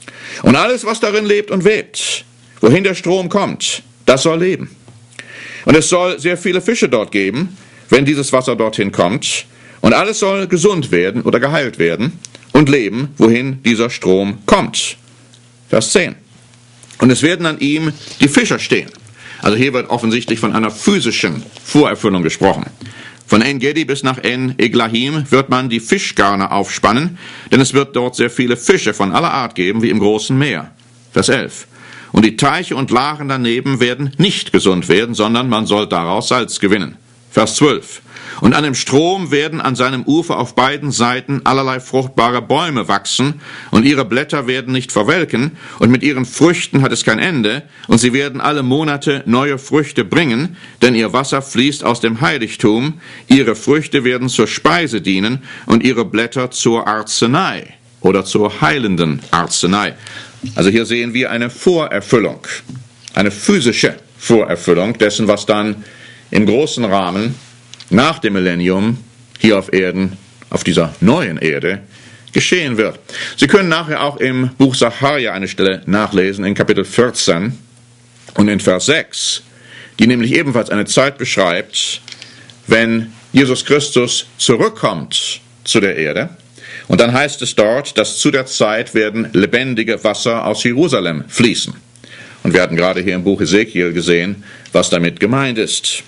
Und alles, was darin lebt und webt, wohin der Strom kommt, das soll leben. Und es soll sehr viele Fische dort geben, wenn dieses Wasser dorthin kommt. Und alles soll gesund werden oder geheilt werden und leben, wohin dieser Strom kommt. Vers zehn. Und es werden an ihm die Fischer stehen. Also hier wird offensichtlich von einer physischen Vorerfüllung gesprochen. Von En-Gedi bis nach En-Eglahim wird man die Fischgarne aufspannen, denn es wird dort sehr viele Fische von aller Art geben, wie im großen Meer. Vers elf. Und die Teiche und Lachen daneben werden nicht gesund werden, sondern man soll daraus Salz gewinnen. Vers zwölf. Und an dem Strom werden an seinem Ufer auf beiden Seiten allerlei fruchtbare Bäume wachsen, und ihre Blätter werden nicht verwelken, und mit ihren Früchten hat es kein Ende, und sie werden alle Monate neue Früchte bringen, denn ihr Wasser fließt aus dem Heiligtum, ihre Früchte werden zur Speise dienen, und ihre Blätter zur Arznei oder zur heilenden Arznei. Also hier sehen wir eine Vorerfüllung, eine physische Vorerfüllung dessen, was dann im großen Rahmen nach dem Millennium hier auf Erden, auf dieser neuen Erde, geschehen wird. Sie können nachher auch im Buch Sacharja eine Stelle nachlesen, in Kapitel vierzehn und in Vers sechs, die nämlich ebenfalls eine Zeit beschreibt, wenn Jesus Christus zurückkommt zu der Erde. Und dann heißt es dort, dass zu der Zeit werden lebendige Wasser aus Jerusalem fließen. Und wir hatten gerade hier im Buch Hesekiel gesehen, was damit gemeint ist.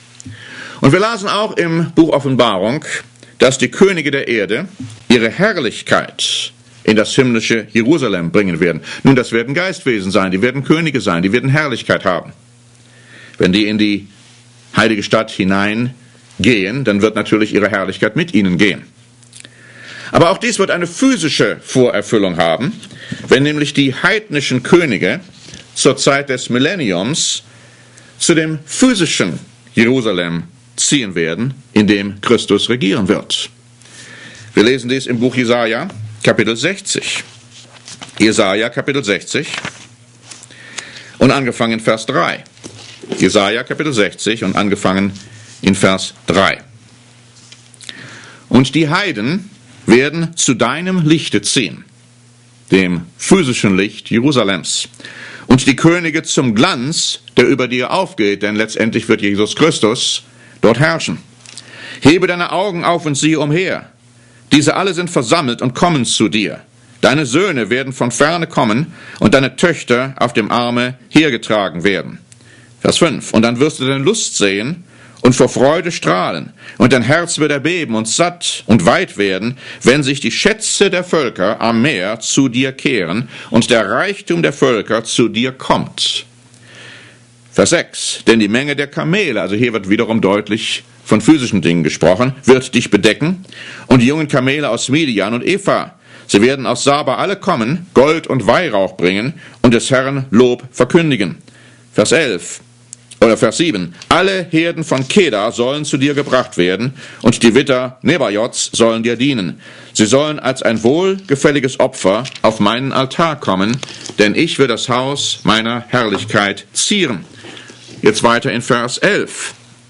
Und wir lasen auch im Buch Offenbarung, dass die Könige der Erde ihre Herrlichkeit in das himmlische Jerusalem bringen werden. Nun, das werden Geistwesen sein, die werden Könige sein, die werden Herrlichkeit haben. Wenn die in die heilige Stadt hineingehen, dann wird natürlich ihre Herrlichkeit mit ihnen gehen. Aber auch dies wird eine physische Vorerfüllung haben, wenn nämlich die heidnischen Könige zur Zeit des Millenniums zu dem physischen Jerusalem ziehen werden, in dem Christus regieren wird. Wir lesen dies im Buch Jesaja, Kapitel sechzig. Jesaja, Kapitel sechzig und angefangen in Vers drei. Jesaja, Kapitel sechzig und angefangen in Vers drei. Und die Heiden werden zu deinem Lichte ziehen, dem physischen Licht Jerusalems, und die Könige zum Glanz, der über dir aufgeht, denn letztendlich wird Jesus Christus dort herrschen. Hebe deine Augen auf und siehe umher. Diese alle sind versammelt und kommen zu dir. Deine Söhne werden von ferne kommen und deine Töchter auf dem Arme hergetragen werden. Vers fünf. Und dann wirst du deine Lust sehen und vor Freude strahlen, und dein Herz wird erbeben und satt und weit werden, wenn sich die Schätze der Völker am Meer zu dir kehren und der Reichtum der Völker zu dir kommt. Vers sechs. Denn die Menge der Kamele, also hier wird wiederum deutlich von physischen Dingen gesprochen, wird dich bedecken, und die jungen Kamele aus Midian und Epha. Sie werden aus Saba alle kommen, Gold und Weihrauch bringen und des Herrn Lob verkündigen. Vers elf. Oder Vers sieben. Alle Herden von Kedar sollen zu dir gebracht werden, und die Witter Nebajots sollen dir dienen. Sie sollen als ein wohlgefälliges Opfer auf meinen Altar kommen, denn ich will das Haus meiner Herrlichkeit zieren. Jetzt weiter in Vers elf.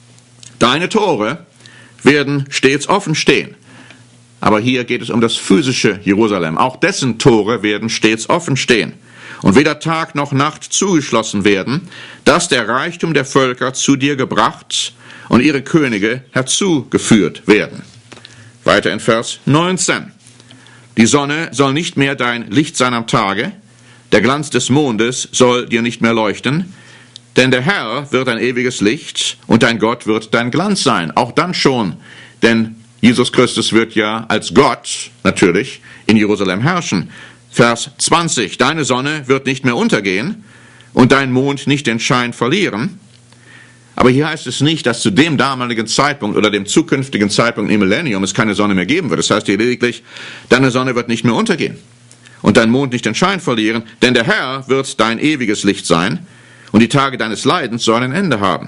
Deine Tore werden stets offen stehen. Aber hier geht es um das physische Jerusalem. Auch dessen Tore werden stets offen stehen und weder Tag noch Nacht zugeschlossen werden, dass der Reichtum der Völker zu dir gebracht und ihre Könige herzugeführt werden. Weiter in Vers neunzehn. Die Sonne soll nicht mehr dein Licht sein am Tage, der Glanz des Mondes soll dir nicht mehr leuchten, denn der Herr wird ein ewiges Licht und dein Gott wird dein Glanz sein. Auch dann schon, denn Jesus Christus wird ja als Gott natürlich in Jerusalem herrschen. Vers zwanzig. Deine Sonne wird nicht mehr untergehen und dein Mond nicht den Schein verlieren. Aber hier heißt es nicht, dass zu dem damaligen Zeitpunkt oder dem zukünftigen Zeitpunkt im Millennium es keine Sonne mehr geben wird. Das heißt hier lediglich, deine Sonne wird nicht mehr untergehen und dein Mond nicht den Schein verlieren, denn der Herr wird dein ewiges Licht sein und die Tage deines Leidens sollen ein Ende haben.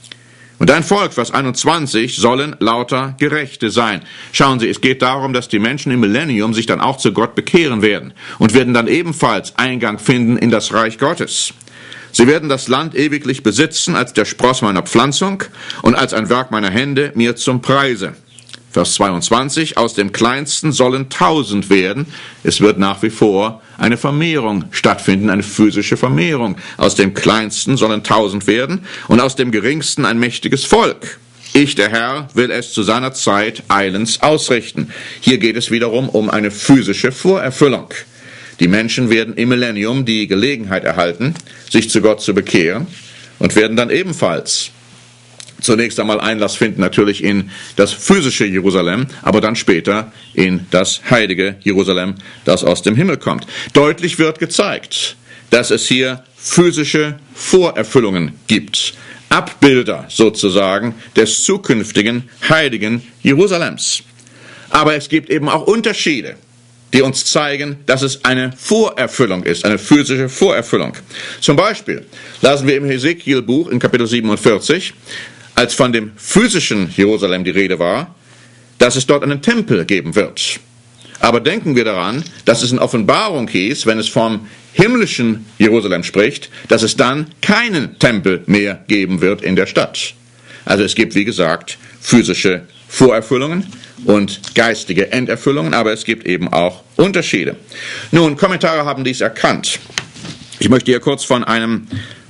Und dein Volk, Vers einundzwanzig, sollen lauter Gerechte sein. Schauen Sie, es geht darum, dass die Menschen im Millennium sich dann auch zu Gott bekehren werden und werden dann ebenfalls Eingang finden in das Reich Gottes. Sie werden das Land ewiglich besitzen als der Spross meiner Pflanzung und als ein Werk meiner Hände mir zum Preise. Vers zweiundzwanzig, aus dem Kleinsten sollen tausend werden. Es wird nach wie vor eine Vermehrung stattfinden, eine physische Vermehrung. Aus dem Kleinsten sollen tausend werden und aus dem Geringsten ein mächtiges Volk. Ich, der Herr, will es zu seiner Zeit eilends ausrichten. Hier geht es wiederum um eine physische Vorerfüllung. Die Menschen werden im Millennium die Gelegenheit erhalten, sich zu Gott zu bekehren und werden dann ebenfalls zunächst einmal Einlass finden natürlich in das physische Jerusalem, aber dann später in das heilige Jerusalem, das aus dem Himmel kommt. Deutlich wird gezeigt, dass es hier physische Vorerfüllungen gibt. Abbilder sozusagen des zukünftigen heiligen Jerusalems. Aber es gibt eben auch Unterschiede, die uns zeigen, dass es eine Vorerfüllung ist, eine physische Vorerfüllung. Zum Beispiel lasen wir im Hesekiel-Buch in Kapitel siebenundvierzig, als von dem physischen Jerusalem die Rede war, dass es dort einen Tempel geben wird. Aber denken wir daran, dass es in Offenbarung hieß, wenn es vom himmlischen Jerusalem spricht, dass es dann keinen Tempel mehr geben wird in der Stadt. Also es gibt, wie gesagt, physische Vorerfüllungen und geistige Enderfüllungen, aber es gibt eben auch Unterschiede. Nun, Kommentare haben dies erkannt. Ich möchte hier kurz von einem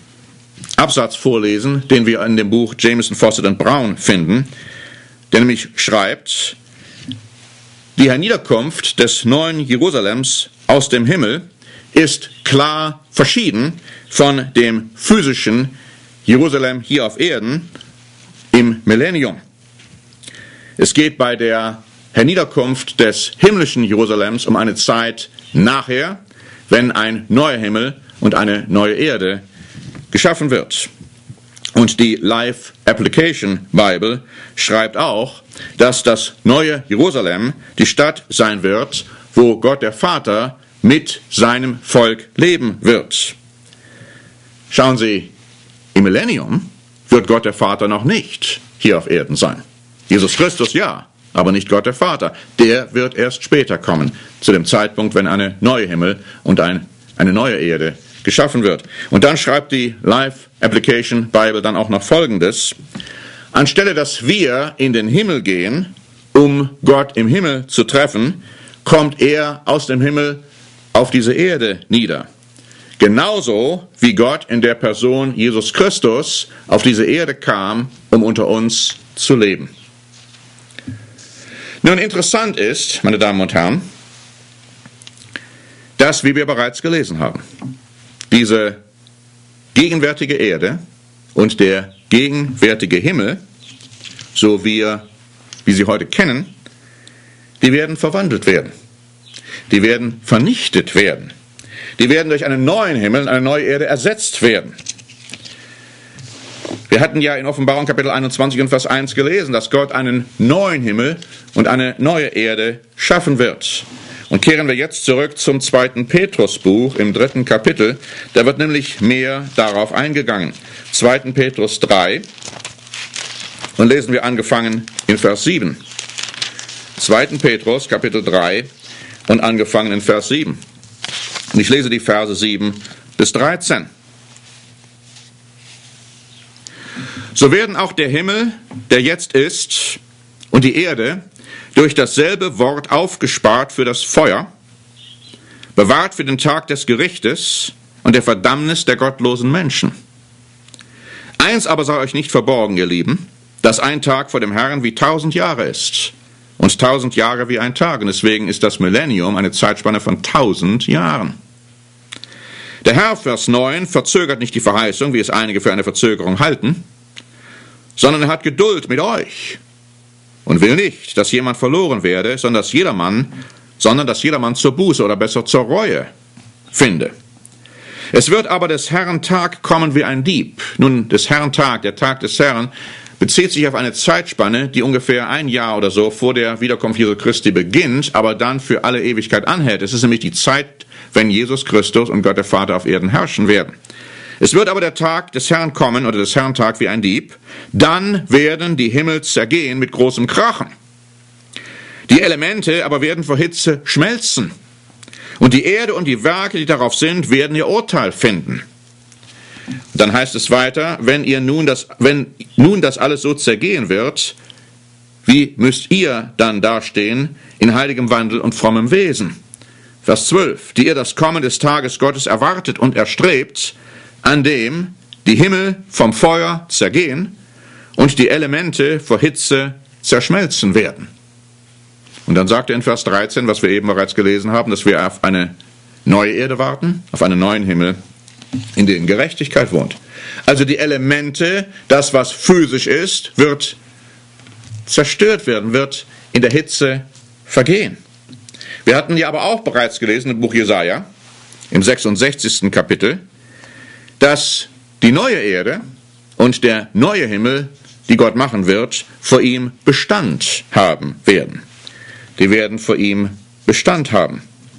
Absatz vorlesen, den wir in dem Buch Jameson, Fawcett und Brown finden, der nämlich schreibt: Die Herniederkunft des neuen Jerusalems aus dem Himmel ist klar verschieden von dem physischen Jerusalem hier auf Erden im Millennium. Es geht bei der Herniederkunft des himmlischen Jerusalems um eine Zeit nachher, wenn ein neuer Himmel und eine neue Erde geschaffen wird. Und die Life Application Bible schreibt auch, dass das neue Jerusalem die Stadt sein wird, wo Gott der Vater mit seinem Volk leben wird. Schauen Sie, im Millennium wird Gott der Vater noch nicht hier auf Erden sein. Jesus Christus ja, aber nicht Gott der Vater. Der wird erst später kommen, zu dem Zeitpunkt, wenn eine neue Himmel und ein, eine neue Erde geschaffen wird. Und dann schreibt die Life Application Bible dann auch noch Folgendes: Anstelle, dass wir in den Himmel gehen, um Gott im Himmel zu treffen, kommt er aus dem Himmel auf diese Erde nieder. Genauso wie Gott in der Person Jesus Christus auf diese Erde kam, um unter uns zu leben. Nun, interessant ist, meine Damen und Herren, dass, wie wir bereits gelesen haben, diese gegenwärtige Erde und der gegenwärtige Himmel, so wie wir, wie sie heute kennen, die werden verwandelt werden. Die werden vernichtet werden. Die werden durch einen neuen Himmel und eine neue Erde ersetzt werden. Wir hatten ja in Offenbarung Kapitel einundzwanzig und Vers eins gelesen, dass Gott einen neuen Himmel und eine neue Erde schaffen wird. Und kehren wir jetzt zurück zum zweiten Petrusbuch im dritten Kapitel. Da wird nämlich mehr darauf eingegangen. zweiten Petrus drei und lesen wir angefangen in Vers sieben. zweiten Petrus Kapitel drei und angefangen in Vers sieben. Und ich lese die Verse sieben bis dreizehn. So werden auch der Himmel, der jetzt ist, und die Erde durch dasselbe Wort aufgespart für das Feuer, bewahrt für den Tag des Gerichtes und der Verdammnis der gottlosen Menschen. Eins aber sei euch nicht verborgen, ihr Lieben, dass ein Tag vor dem Herrn wie tausend Jahre ist und tausend Jahre wie ein Tag. Und deswegen ist das Millennium eine Zeitspanne von tausend Jahren. Der Herr, Vers neun, verzögert nicht die Verheißung, wie es einige für eine Verzögerung halten, sondern er hat Geduld mit euch und will nicht, dass jemand verloren werde, sondern dass jedermann, sondern dass jedermann zur Buße oder besser zur Reue finde. Es wird aber des Herrn Tag kommen wie ein Dieb. Nun, des Herrn Tag, der Tag des Herrn, bezieht sich auf eine Zeitspanne, die ungefähr ein Jahr oder so vor der Wiederkunft Jesu Christi beginnt, aber dann für alle Ewigkeit anhält. Es ist nämlich die Zeit, wenn Jesus Christus und Gott der Vater auf Erden herrschen werden. Es wird aber der Tag des Herrn kommen, oder des Herrn Tag wie ein Dieb, dann werden die Himmel zergehen mit großem Krachen. Die Elemente aber werden vor Hitze schmelzen. Und die Erde und die Werke, die darauf sind, werden ihr Urteil finden. Und dann heißt es weiter, wenn ihr nun das, wenn nun das alles so zergehen wird, wie müsst ihr dann dastehen in heiligem Wandel und frommem Wesen? Vers zwölf, die ihr das Kommen des Tages Gottes erwartet und erstrebt, an dem die Himmel vom Feuer zergehen und die Elemente vor Hitze zerschmelzen werden. Und dann sagt er in Vers dreizehn, was wir eben bereits gelesen haben, dass wir auf eine neue Erde warten, auf einen neuen Himmel, in dem Gerechtigkeit wohnt. Also die Elemente, das was physisch ist, wird zerstört werden, wird in der Hitze vergehen. Wir hatten ja aber auch bereits gelesen im Buch Jesaja, im sechsundsechzigsten Kapitel, dass die neue Erde und der neue Himmel, die Gott machen wird, vor ihm Bestand haben werden. Die werden vor ihm Bestand haben.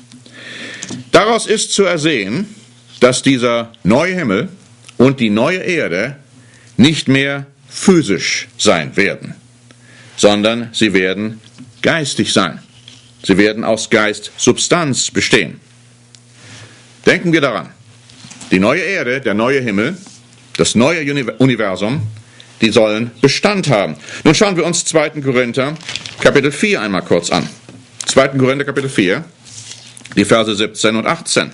Daraus ist zu ersehen, dass dieser neue Himmel und die neue Erde nicht mehr physisch sein werden, sondern sie werden geistig sein. Sie werden aus Geist-Substanz bestehen. Denken wir daran. Die neue Erde, der neue Himmel, das neue Universum, die sollen Bestand haben. Nun schauen wir uns zweiten Korinther Kapitel vier einmal kurz an. zweiten Korinther Kapitel vier, die Verse siebzehn und achtzehn.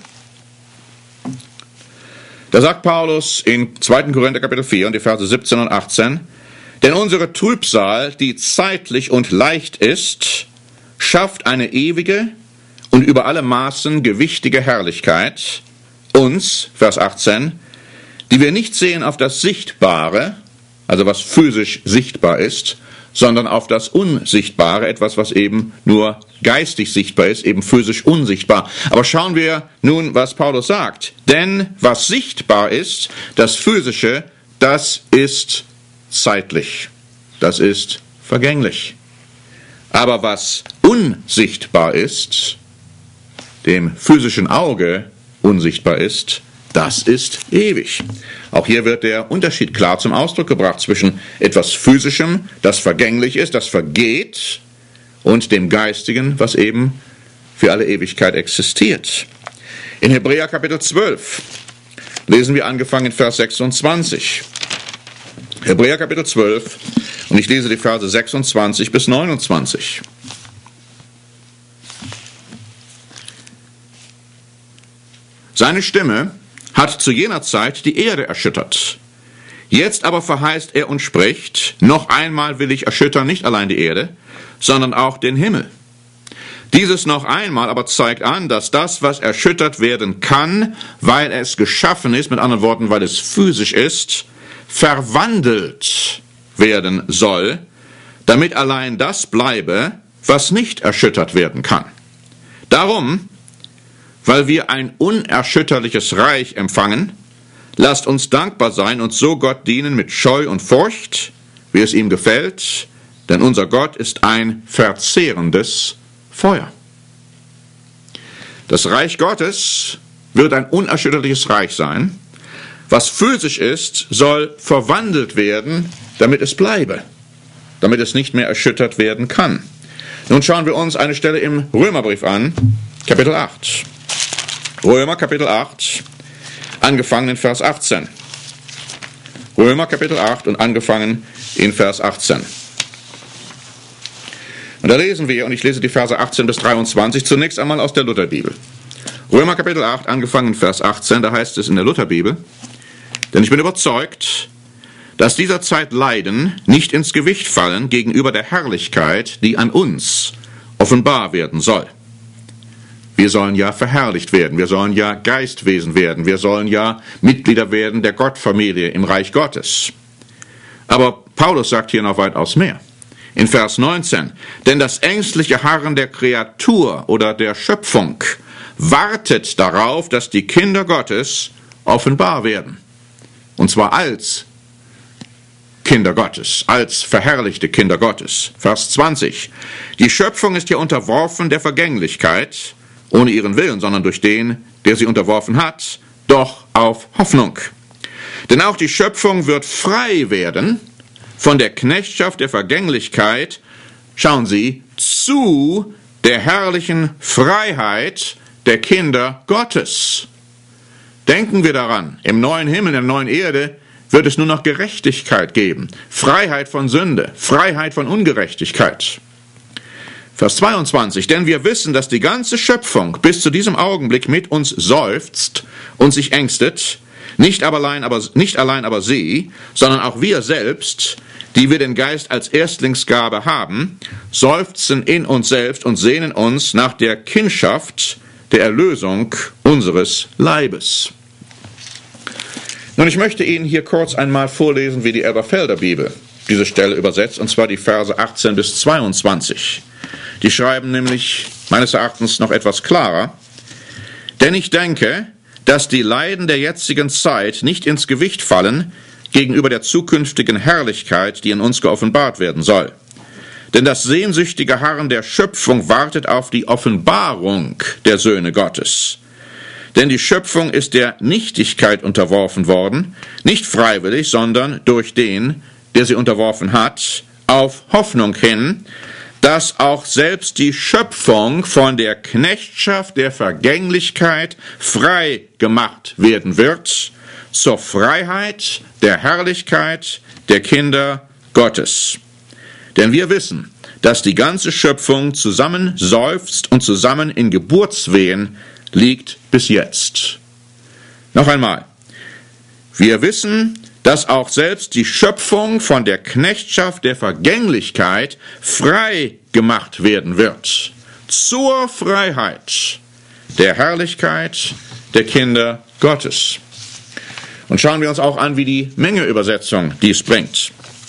Da sagt Paulus in zweiten Korinther Kapitel vier und die Verse siebzehn und achtzehn, denn unsere Trübsal, die zeitlich und leicht ist, schafft eine ewige und über alle Maßen gewichtige Herrlichkeit, uns, Vers achtzehn, die wir nicht sehen auf das Sichtbare, also was physisch sichtbar ist, sondern auf das Unsichtbare, etwas, was eben nur geistig sichtbar ist, eben physisch unsichtbar. Aber schauen wir nun, was Paulus sagt. Denn was sichtbar ist, das Physische, das ist zeitlich, das ist vergänglich. Aber was unsichtbar ist, dem physischen Auge unsichtbar ist, das ist ewig. Auch hier wird der Unterschied klar zum Ausdruck gebracht zwischen etwas Physischem, das vergänglich ist, das vergeht, und dem Geistigen, was eben für alle Ewigkeit existiert. In Hebräer Kapitel zwölf lesen wir angefangen in Vers sechsundzwanzig. Hebräer Kapitel zwölf, und ich lese die Verse sechsundzwanzig bis neunundzwanzig. Seine Stimme hat zu jener Zeit die Erde erschüttert. Jetzt aber verheißt er und spricht, noch einmal will ich erschüttern nicht allein die Erde, sondern auch den Himmel. Dieses noch einmal aber zeigt an, dass das, was erschüttert werden kann, weil es geschaffen ist, mit anderen Worten, weil es physisch ist, verwandelt werden soll, damit allein das bleibe, was nicht erschüttert werden kann. Darum, weil wir ein unerschütterliches Reich empfangen, lasst uns dankbar sein und so Gott dienen mit Scheu und Furcht, wie es ihm gefällt, denn unser Gott ist ein verzehrendes Feuer. Das Reich Gottes wird ein unerschütterliches Reich sein. Was physisch ist, soll verwandelt werden, damit es bleibe, damit es nicht mehr erschüttert werden kann. Nun schauen wir uns eine Stelle im Römerbrief an, Kapitel acht. Römer Kapitel acht, angefangen in Vers achtzehn. Römer Kapitel acht und angefangen in Vers achtzehn. Und da lesen wir, und ich lese die Verse achtzehn bis dreiundzwanzig, zunächst einmal aus der Lutherbibel. Römer Kapitel acht, angefangen in Vers achtzehn, da heißt es in der Lutherbibel, denn ich bin überzeugt, dass dieser Zeit Leiden nicht ins Gewicht fallen gegenüber der Herrlichkeit, die an uns offenbar werden soll. Wir sollen ja verherrlicht werden, wir sollen ja Geistwesen werden, wir sollen ja Mitglieder werden der Gottfamilie im Reich Gottes. Aber Paulus sagt hier noch weitaus mehr. In Vers neunzehn, denn das ängstliche Harren der Kreatur oder der Schöpfung wartet darauf, dass die Kinder Gottes offenbar werden. Und zwar als Kinder Gottes, als verherrlichte Kinder Gottes. Vers zwanzig, die Schöpfung ist ja unterworfen der Vergänglichkeit, ohne ihren Willen, sondern durch den, der sie unterworfen hat, doch auf Hoffnung. Denn auch die Schöpfung wird frei werden von der Knechtschaft der Vergänglichkeit, schauen Sie, zu der herrlichen Freiheit der Kinder Gottes. Denken wir daran, im neuen Himmel, in der neuen Erde wird es nur noch Gerechtigkeit geben, Freiheit von Sünde, Freiheit von Ungerechtigkeit. Vers zweiundzwanzig, denn wir wissen, dass die ganze Schöpfung bis zu diesem Augenblick mit uns seufzt und sich ängstet, nicht, aber allein, aber, nicht allein aber sie, sondern auch wir selbst, die wir den Geist als Erstlingsgabe haben, seufzen in uns selbst und sehnen uns nach der Kindschaft der Erlösung unseres Leibes. Nun, ich möchte Ihnen hier kurz einmal vorlesen, wie die Elberfelder Bibel diese Stelle übersetzt, und zwar die Verse achtzehn bis zweiundzwanzig. Die schreiben nämlich meines Erachtens noch etwas klarer. Denn ich denke, dass die Leiden der jetzigen Zeit nicht ins Gewicht fallen gegenüber der zukünftigen Herrlichkeit, die in uns geoffenbart werden soll. Denn das sehnsüchtige Harren der Schöpfung wartet auf die Offenbarung der Söhne Gottes. Denn die Schöpfung ist der Nichtigkeit unterworfen worden, nicht freiwillig, sondern durch den, der sie unterworfen hat, auf Hoffnung hin, dass auch selbst die Schöpfung von der Knechtschaft der Vergänglichkeit frei gemacht werden wird, zur Freiheit der Herrlichkeit der Kinder Gottes. Denn wir wissen, dass die ganze Schöpfung zusammen seufzt und zusammen in Geburtswehen liegt bis jetzt. Noch einmal. Wir wissen, dass auch selbst die Schöpfung von der Knechtschaft der Vergänglichkeit frei gemacht werden wird. Zur Freiheit der Herrlichkeit der Kinder Gottes. Und schauen wir uns auch an, wie die Mengeübersetzung dies bringt.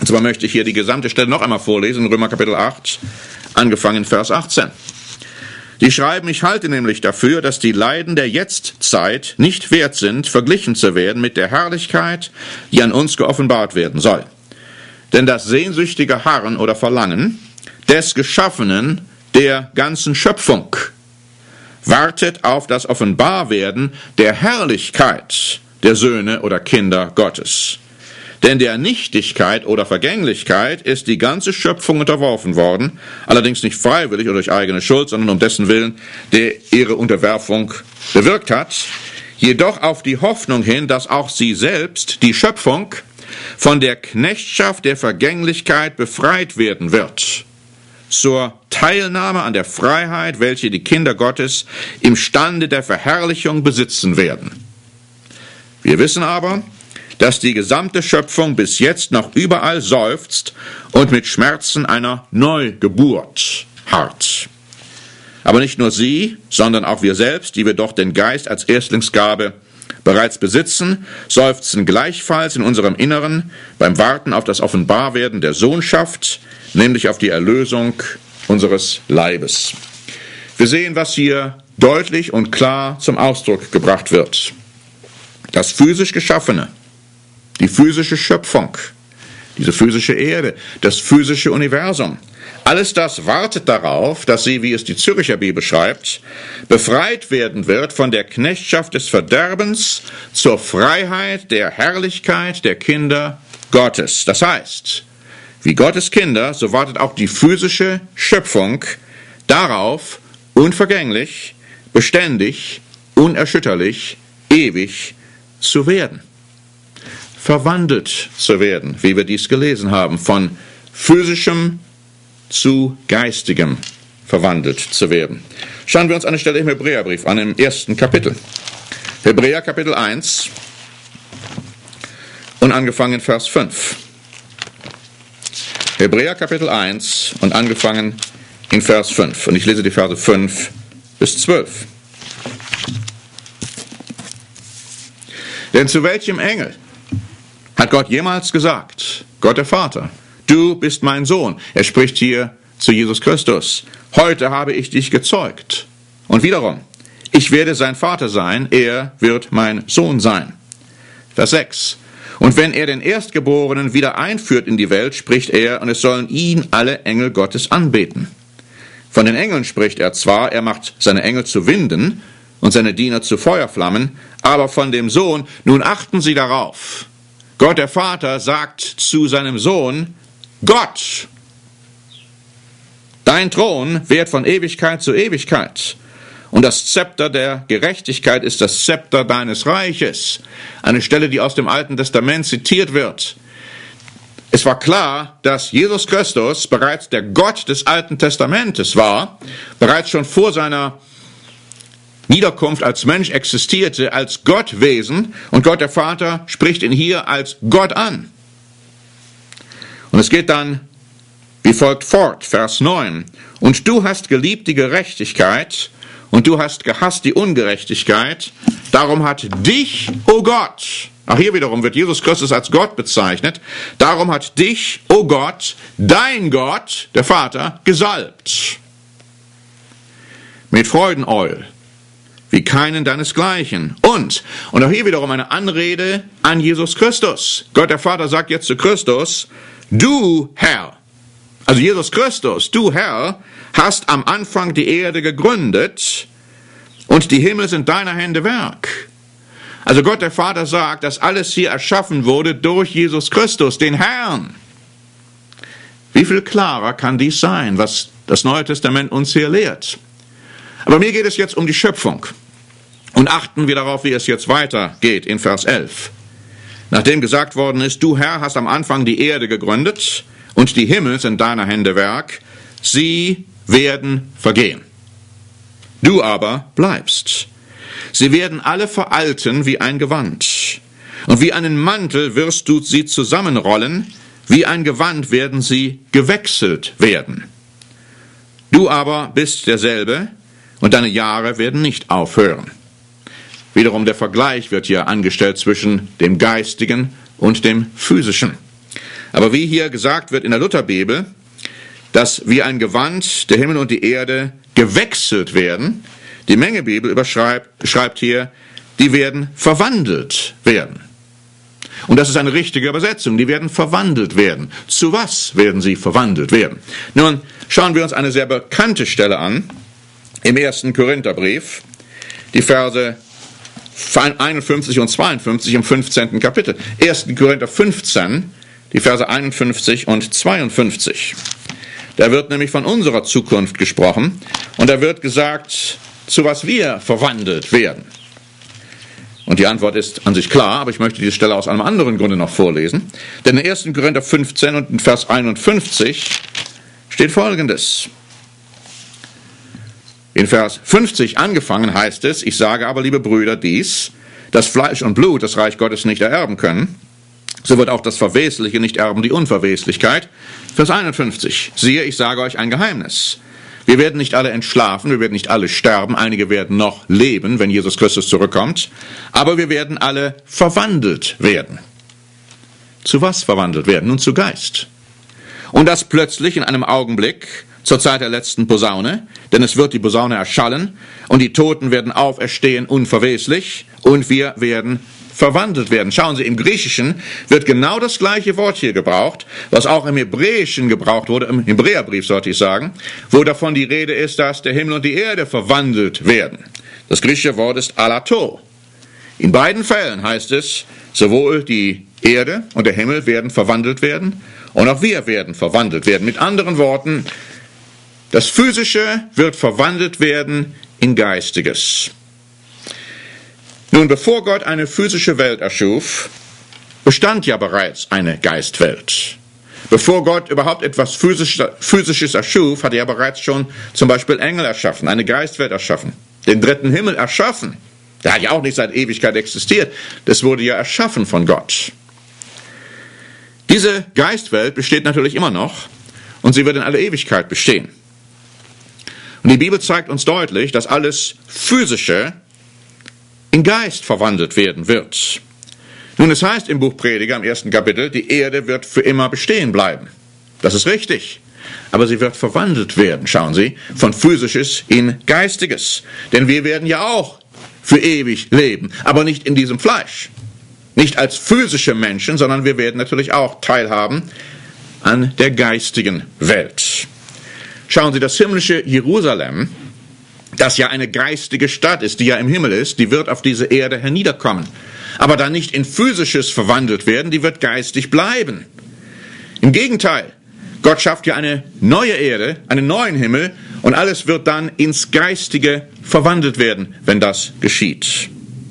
Und zwar möchte ich hier die gesamte Stelle noch einmal vorlesen, Römer Kapitel acht, angefangen Vers achtzehn. Die schreiben, ich halte nämlich dafür, dass die Leiden der Jetztzeit nicht wert sind, verglichen zu werden mit der Herrlichkeit, die an uns geoffenbart werden soll. Denn das sehnsüchtige Harren oder Verlangen des Geschaffenen der ganzen Schöpfung wartet auf das Offenbarwerden der Herrlichkeit der Söhne oder Kinder Gottes. Denn der Nichtigkeit oder Vergänglichkeit ist die ganze Schöpfung unterworfen worden, allerdings nicht freiwillig oder durch eigene Schuld, sondern um dessen Willen, der ihre Unterwerfung bewirkt hat, jedoch auf die Hoffnung hin, dass auch sie selbst, die Schöpfung, von der Knechtschaft der Vergänglichkeit befreit werden wird, zur Teilnahme an der Freiheit, welche die Kinder Gottes im Stande der Verherrlichung besitzen werden. Wir wissen aber, dass die gesamte Schöpfung bis jetzt noch überall seufzt und mit Schmerzen einer Neugeburt harrt. Aber nicht nur sie, sondern auch wir selbst, die wir doch den Geist als Erstlingsgabe bereits besitzen, seufzen gleichfalls in unserem Inneren beim Warten auf das Offenbarwerden der Sohnschaft, nämlich auf die Erlösung unseres Leibes. Wir sehen, was hier deutlich und klar zum Ausdruck gebracht wird. Das physisch Geschaffene, die physische Schöpfung, diese physische Erde, das physische Universum, alles das wartet darauf, dass sie, wie es die Zürcher Bibel schreibt, befreit werden wird von der Knechtschaft des Verderbens zur Freiheit der Herrlichkeit der Kinder Gottes. Das heißt, wie Gottes Kinder, so wartet auch die physische Schöpfung darauf, unvergänglich, beständig, unerschütterlich, ewig zu werden. Verwandelt zu werden, wie wir dies gelesen haben, von physischem zu geistigem verwandelt zu werden. Schauen wir uns eine Stelle im Hebräerbrief an, im ersten Kapitel. Hebräer Kapitel eins und angefangen Vers fünf. Hebräer Kapitel eins und angefangen in Vers fünf. Und ich lese die Verse fünf bis zwölf. Denn zu welchem Engel hat Gott jemals gesagt, Gott der Vater, du bist mein Sohn? Er spricht hier zu Jesus Christus. Heute habe ich dich gezeugt. Und wiederum, ich werde sein Vater sein, er wird mein Sohn sein. Vers sechs. Und wenn er den Erstgeborenen wieder einführt in die Welt, spricht er, und es sollen ihn alle Engel Gottes anbeten. Von den Engeln spricht er zwar, er macht seine Engel zu Winden und seine Diener zu Feuerflammen, aber von dem Sohn, nun achten Sie darauf. Gott der Vater sagt zu seinem Sohn, Gott, dein Thron währt von Ewigkeit zu Ewigkeit. Und das Zepter der Gerechtigkeit ist das Zepter deines Reiches. Eine Stelle, die aus dem Alten Testament zitiert wird. Es war klar, dass Jesus Christus bereits der Gott des Alten Testamentes war, bereits schon vor seiner Niederkunft als Mensch existierte, als Gottwesen, und Gott der Vater spricht ihn hier als Gott an. Und es geht dann wie folgt fort, Vers neun. Und du hast geliebt die Gerechtigkeit, und du hast gehasst die Ungerechtigkeit, darum hat dich, o oh Gott, auch hier wiederum wird Jesus Christus als Gott bezeichnet, darum hat dich, o oh Gott, dein Gott, der Vater, gesalbt. Mit Freudenöl, wie keinen deinesgleichen. Und, und auch hier wiederum eine Anrede an Jesus Christus. Gott der Vater sagt jetzt zu Christus, du Herr, also Jesus Christus, du Herr, hast am Anfang die Erde gegründet und die Himmel sind deiner Hände Werk. Also Gott der Vater sagt, dass alles hier erschaffen wurde durch Jesus Christus, den Herrn. Wie viel klarer kann dies sein, was das Neue Testament uns hier lehrt? Aber mir geht es jetzt um die Schöpfung. Und achten wir darauf, wie es jetzt weitergeht in Vers elf. Nachdem gesagt worden ist, du Herr hast am Anfang die Erde gegründet und die Himmel sind deiner Hände Werk, sie werden vergehen. Du aber bleibst. Sie werden alle veralten wie ein Gewand. Und wie einen Mantel wirst du sie zusammenrollen, wie ein Gewand werden sie gewechselt werden. Du aber bist derselbe, und deine Jahre werden nicht aufhören. Wiederum der Vergleich wird hier angestellt zwischen dem Geistigen und dem Physischen. Aber wie hier gesagt wird in der Lutherbibel, dass wie ein Gewand der Himmel und die Erde gewechselt werden, die Mengebibel überschreibt, schreibt hier, die werden verwandelt werden. Und das ist eine richtige Übersetzung, die werden verwandelt werden. Zu was werden sie verwandelt werden? Nun, schauen wir uns eine sehr bekannte Stelle an, im ersten Korintherbrief, die Verse einundfünfzig und zweiundfünfzig im fünfzehnten Kapitel. ersten Korinther fünfzehn, die Verse einundfünfzig und zweiundfünfzig. Da wird nämlich von unserer Zukunft gesprochen und da wird gesagt, zu was wir verwandelt werden. Und die Antwort ist an sich klar, aber ich möchte diese Stelle aus einem anderen Grunde noch vorlesen. Denn in ersten Korinther fünfzehn und in Vers einundfünfzig steht Folgendes. In Vers fünfzig angefangen heißt es, ich sage aber, liebe Brüder, dies, dass Fleisch und Blut das Reich Gottes nicht ererben können, so wird auch das Verwesliche nicht erben die Unverweslichkeit. Vers einundfünfzig, siehe, ich sage euch ein Geheimnis. Wir werden nicht alle entschlafen, wir werden nicht alle sterben, einige werden noch leben, wenn Jesus Christus zurückkommt, aber wir werden alle verwandelt werden. Zu was verwandelt werden? Nun zu Geist. Und das plötzlich in einem Augenblick, zur Zeit der letzten Posaune, denn es wird die Posaune erschallen und die Toten werden auferstehen unverweslich und wir werden verwandelt werden. Schauen Sie, im Griechischen wird genau das gleiche Wort hier gebraucht, was auch im Hebräischen gebraucht wurde, im Hebräerbrief sollte ich sagen, wo davon die Rede ist, dass der Himmel und die Erde verwandelt werden. Das griechische Wort ist alato. In beiden Fällen heißt es, sowohl die Erde und der Himmel werden verwandelt werden und auch wir werden verwandelt werden. Mit anderen Worten, das Physische wird verwandelt werden in Geistiges. Nun, bevor Gott eine physische Welt erschuf, bestand ja bereits eine Geistwelt. Bevor Gott überhaupt etwas Physisches erschuf, hat er ja bereits schon zum Beispiel Engel erschaffen, eine Geistwelt erschaffen, den dritten Himmel erschaffen. Der hat ja auch nicht seit Ewigkeit existiert, das wurde ja erschaffen von Gott. Diese Geistwelt besteht natürlich immer noch und sie wird in aller Ewigkeit bestehen. Und die Bibel zeigt uns deutlich, dass alles Physische in Geist verwandelt werden wird. Nun, es heißt im Buch Prediger im ersten Kapitel, die Erde wird für immer bestehen bleiben. Das ist richtig. Aber sie wird verwandelt werden, schauen Sie, von Physisches in Geistiges. Denn wir werden ja auch für ewig leben, aber nicht in diesem Fleisch. Nicht als physische Menschen, sondern wir werden natürlich auch teilhaben an der geistigen Welt. Schauen Sie, das himmlische Jerusalem, das ja eine geistige Stadt ist, die ja im Himmel ist, die wird auf diese Erde herniederkommen. Aber dann nicht in Physisches verwandelt werden, die wird geistig bleiben. Im Gegenteil, Gott schafft ja eine neue Erde, einen neuen Himmel und alles wird dann ins Geistige verwandelt werden, wenn das geschieht.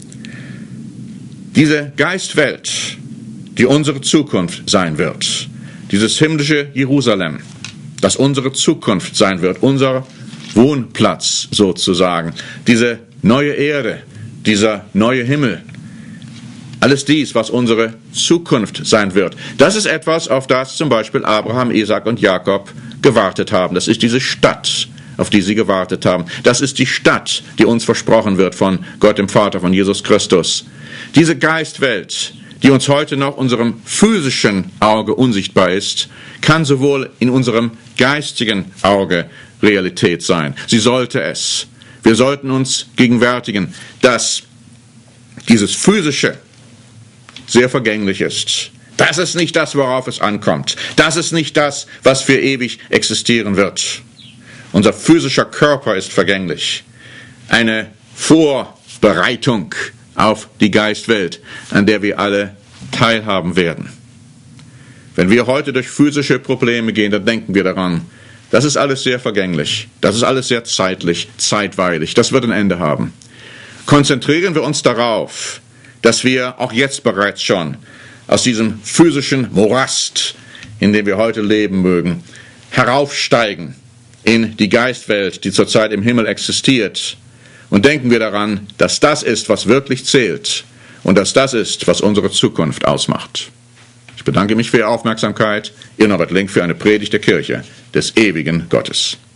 Diese Geistwelt, die unsere Zukunft sein wird, dieses himmlische Jerusalem, das unsere Zukunft sein wird, unser Wohnplatz sozusagen, diese neue Erde, dieser neue Himmel, alles dies, was unsere Zukunft sein wird, das ist etwas, auf das zum Beispiel Abraham, Isaak und Jakob gewartet haben. Das ist diese Stadt, auf die sie gewartet haben. Das ist die Stadt, die uns versprochen wird von Gott dem Vater, von Jesus Christus. Diese Geistwelt, die uns heute noch unserem physischen Auge unsichtbar ist, kann sowohl in unserem geistigen Auge Realität sein. Sie sollte es. Wir sollten uns gegenwärtigen, dass dieses Physische sehr vergänglich ist. Das ist nicht das, worauf es ankommt. Das ist nicht das, was für ewig existieren wird. Unser physischer Körper ist vergänglich. Eine Vorbereitung auf die Geistwelt, an der wir alle teilhaben werden. Wenn wir heute durch physische Probleme gehen, dann denken wir daran, das ist alles sehr vergänglich, das ist alles sehr zeitlich, zeitweilig, das wird ein Ende haben. Konzentrieren wir uns darauf, dass wir auch jetzt bereits schon aus diesem physischen Morast, in dem wir heute leben mögen, heraufsteigen in die Geistwelt, die zurzeit im Himmel existiert. Und denken wir daran, dass das ist, was wirklich zählt und dass das ist, was unsere Zukunft ausmacht. Ich bedanke mich für Ihre Aufmerksamkeit. Ihr Norbert Link für eine Predigt der Kirche des ewigen Gottes.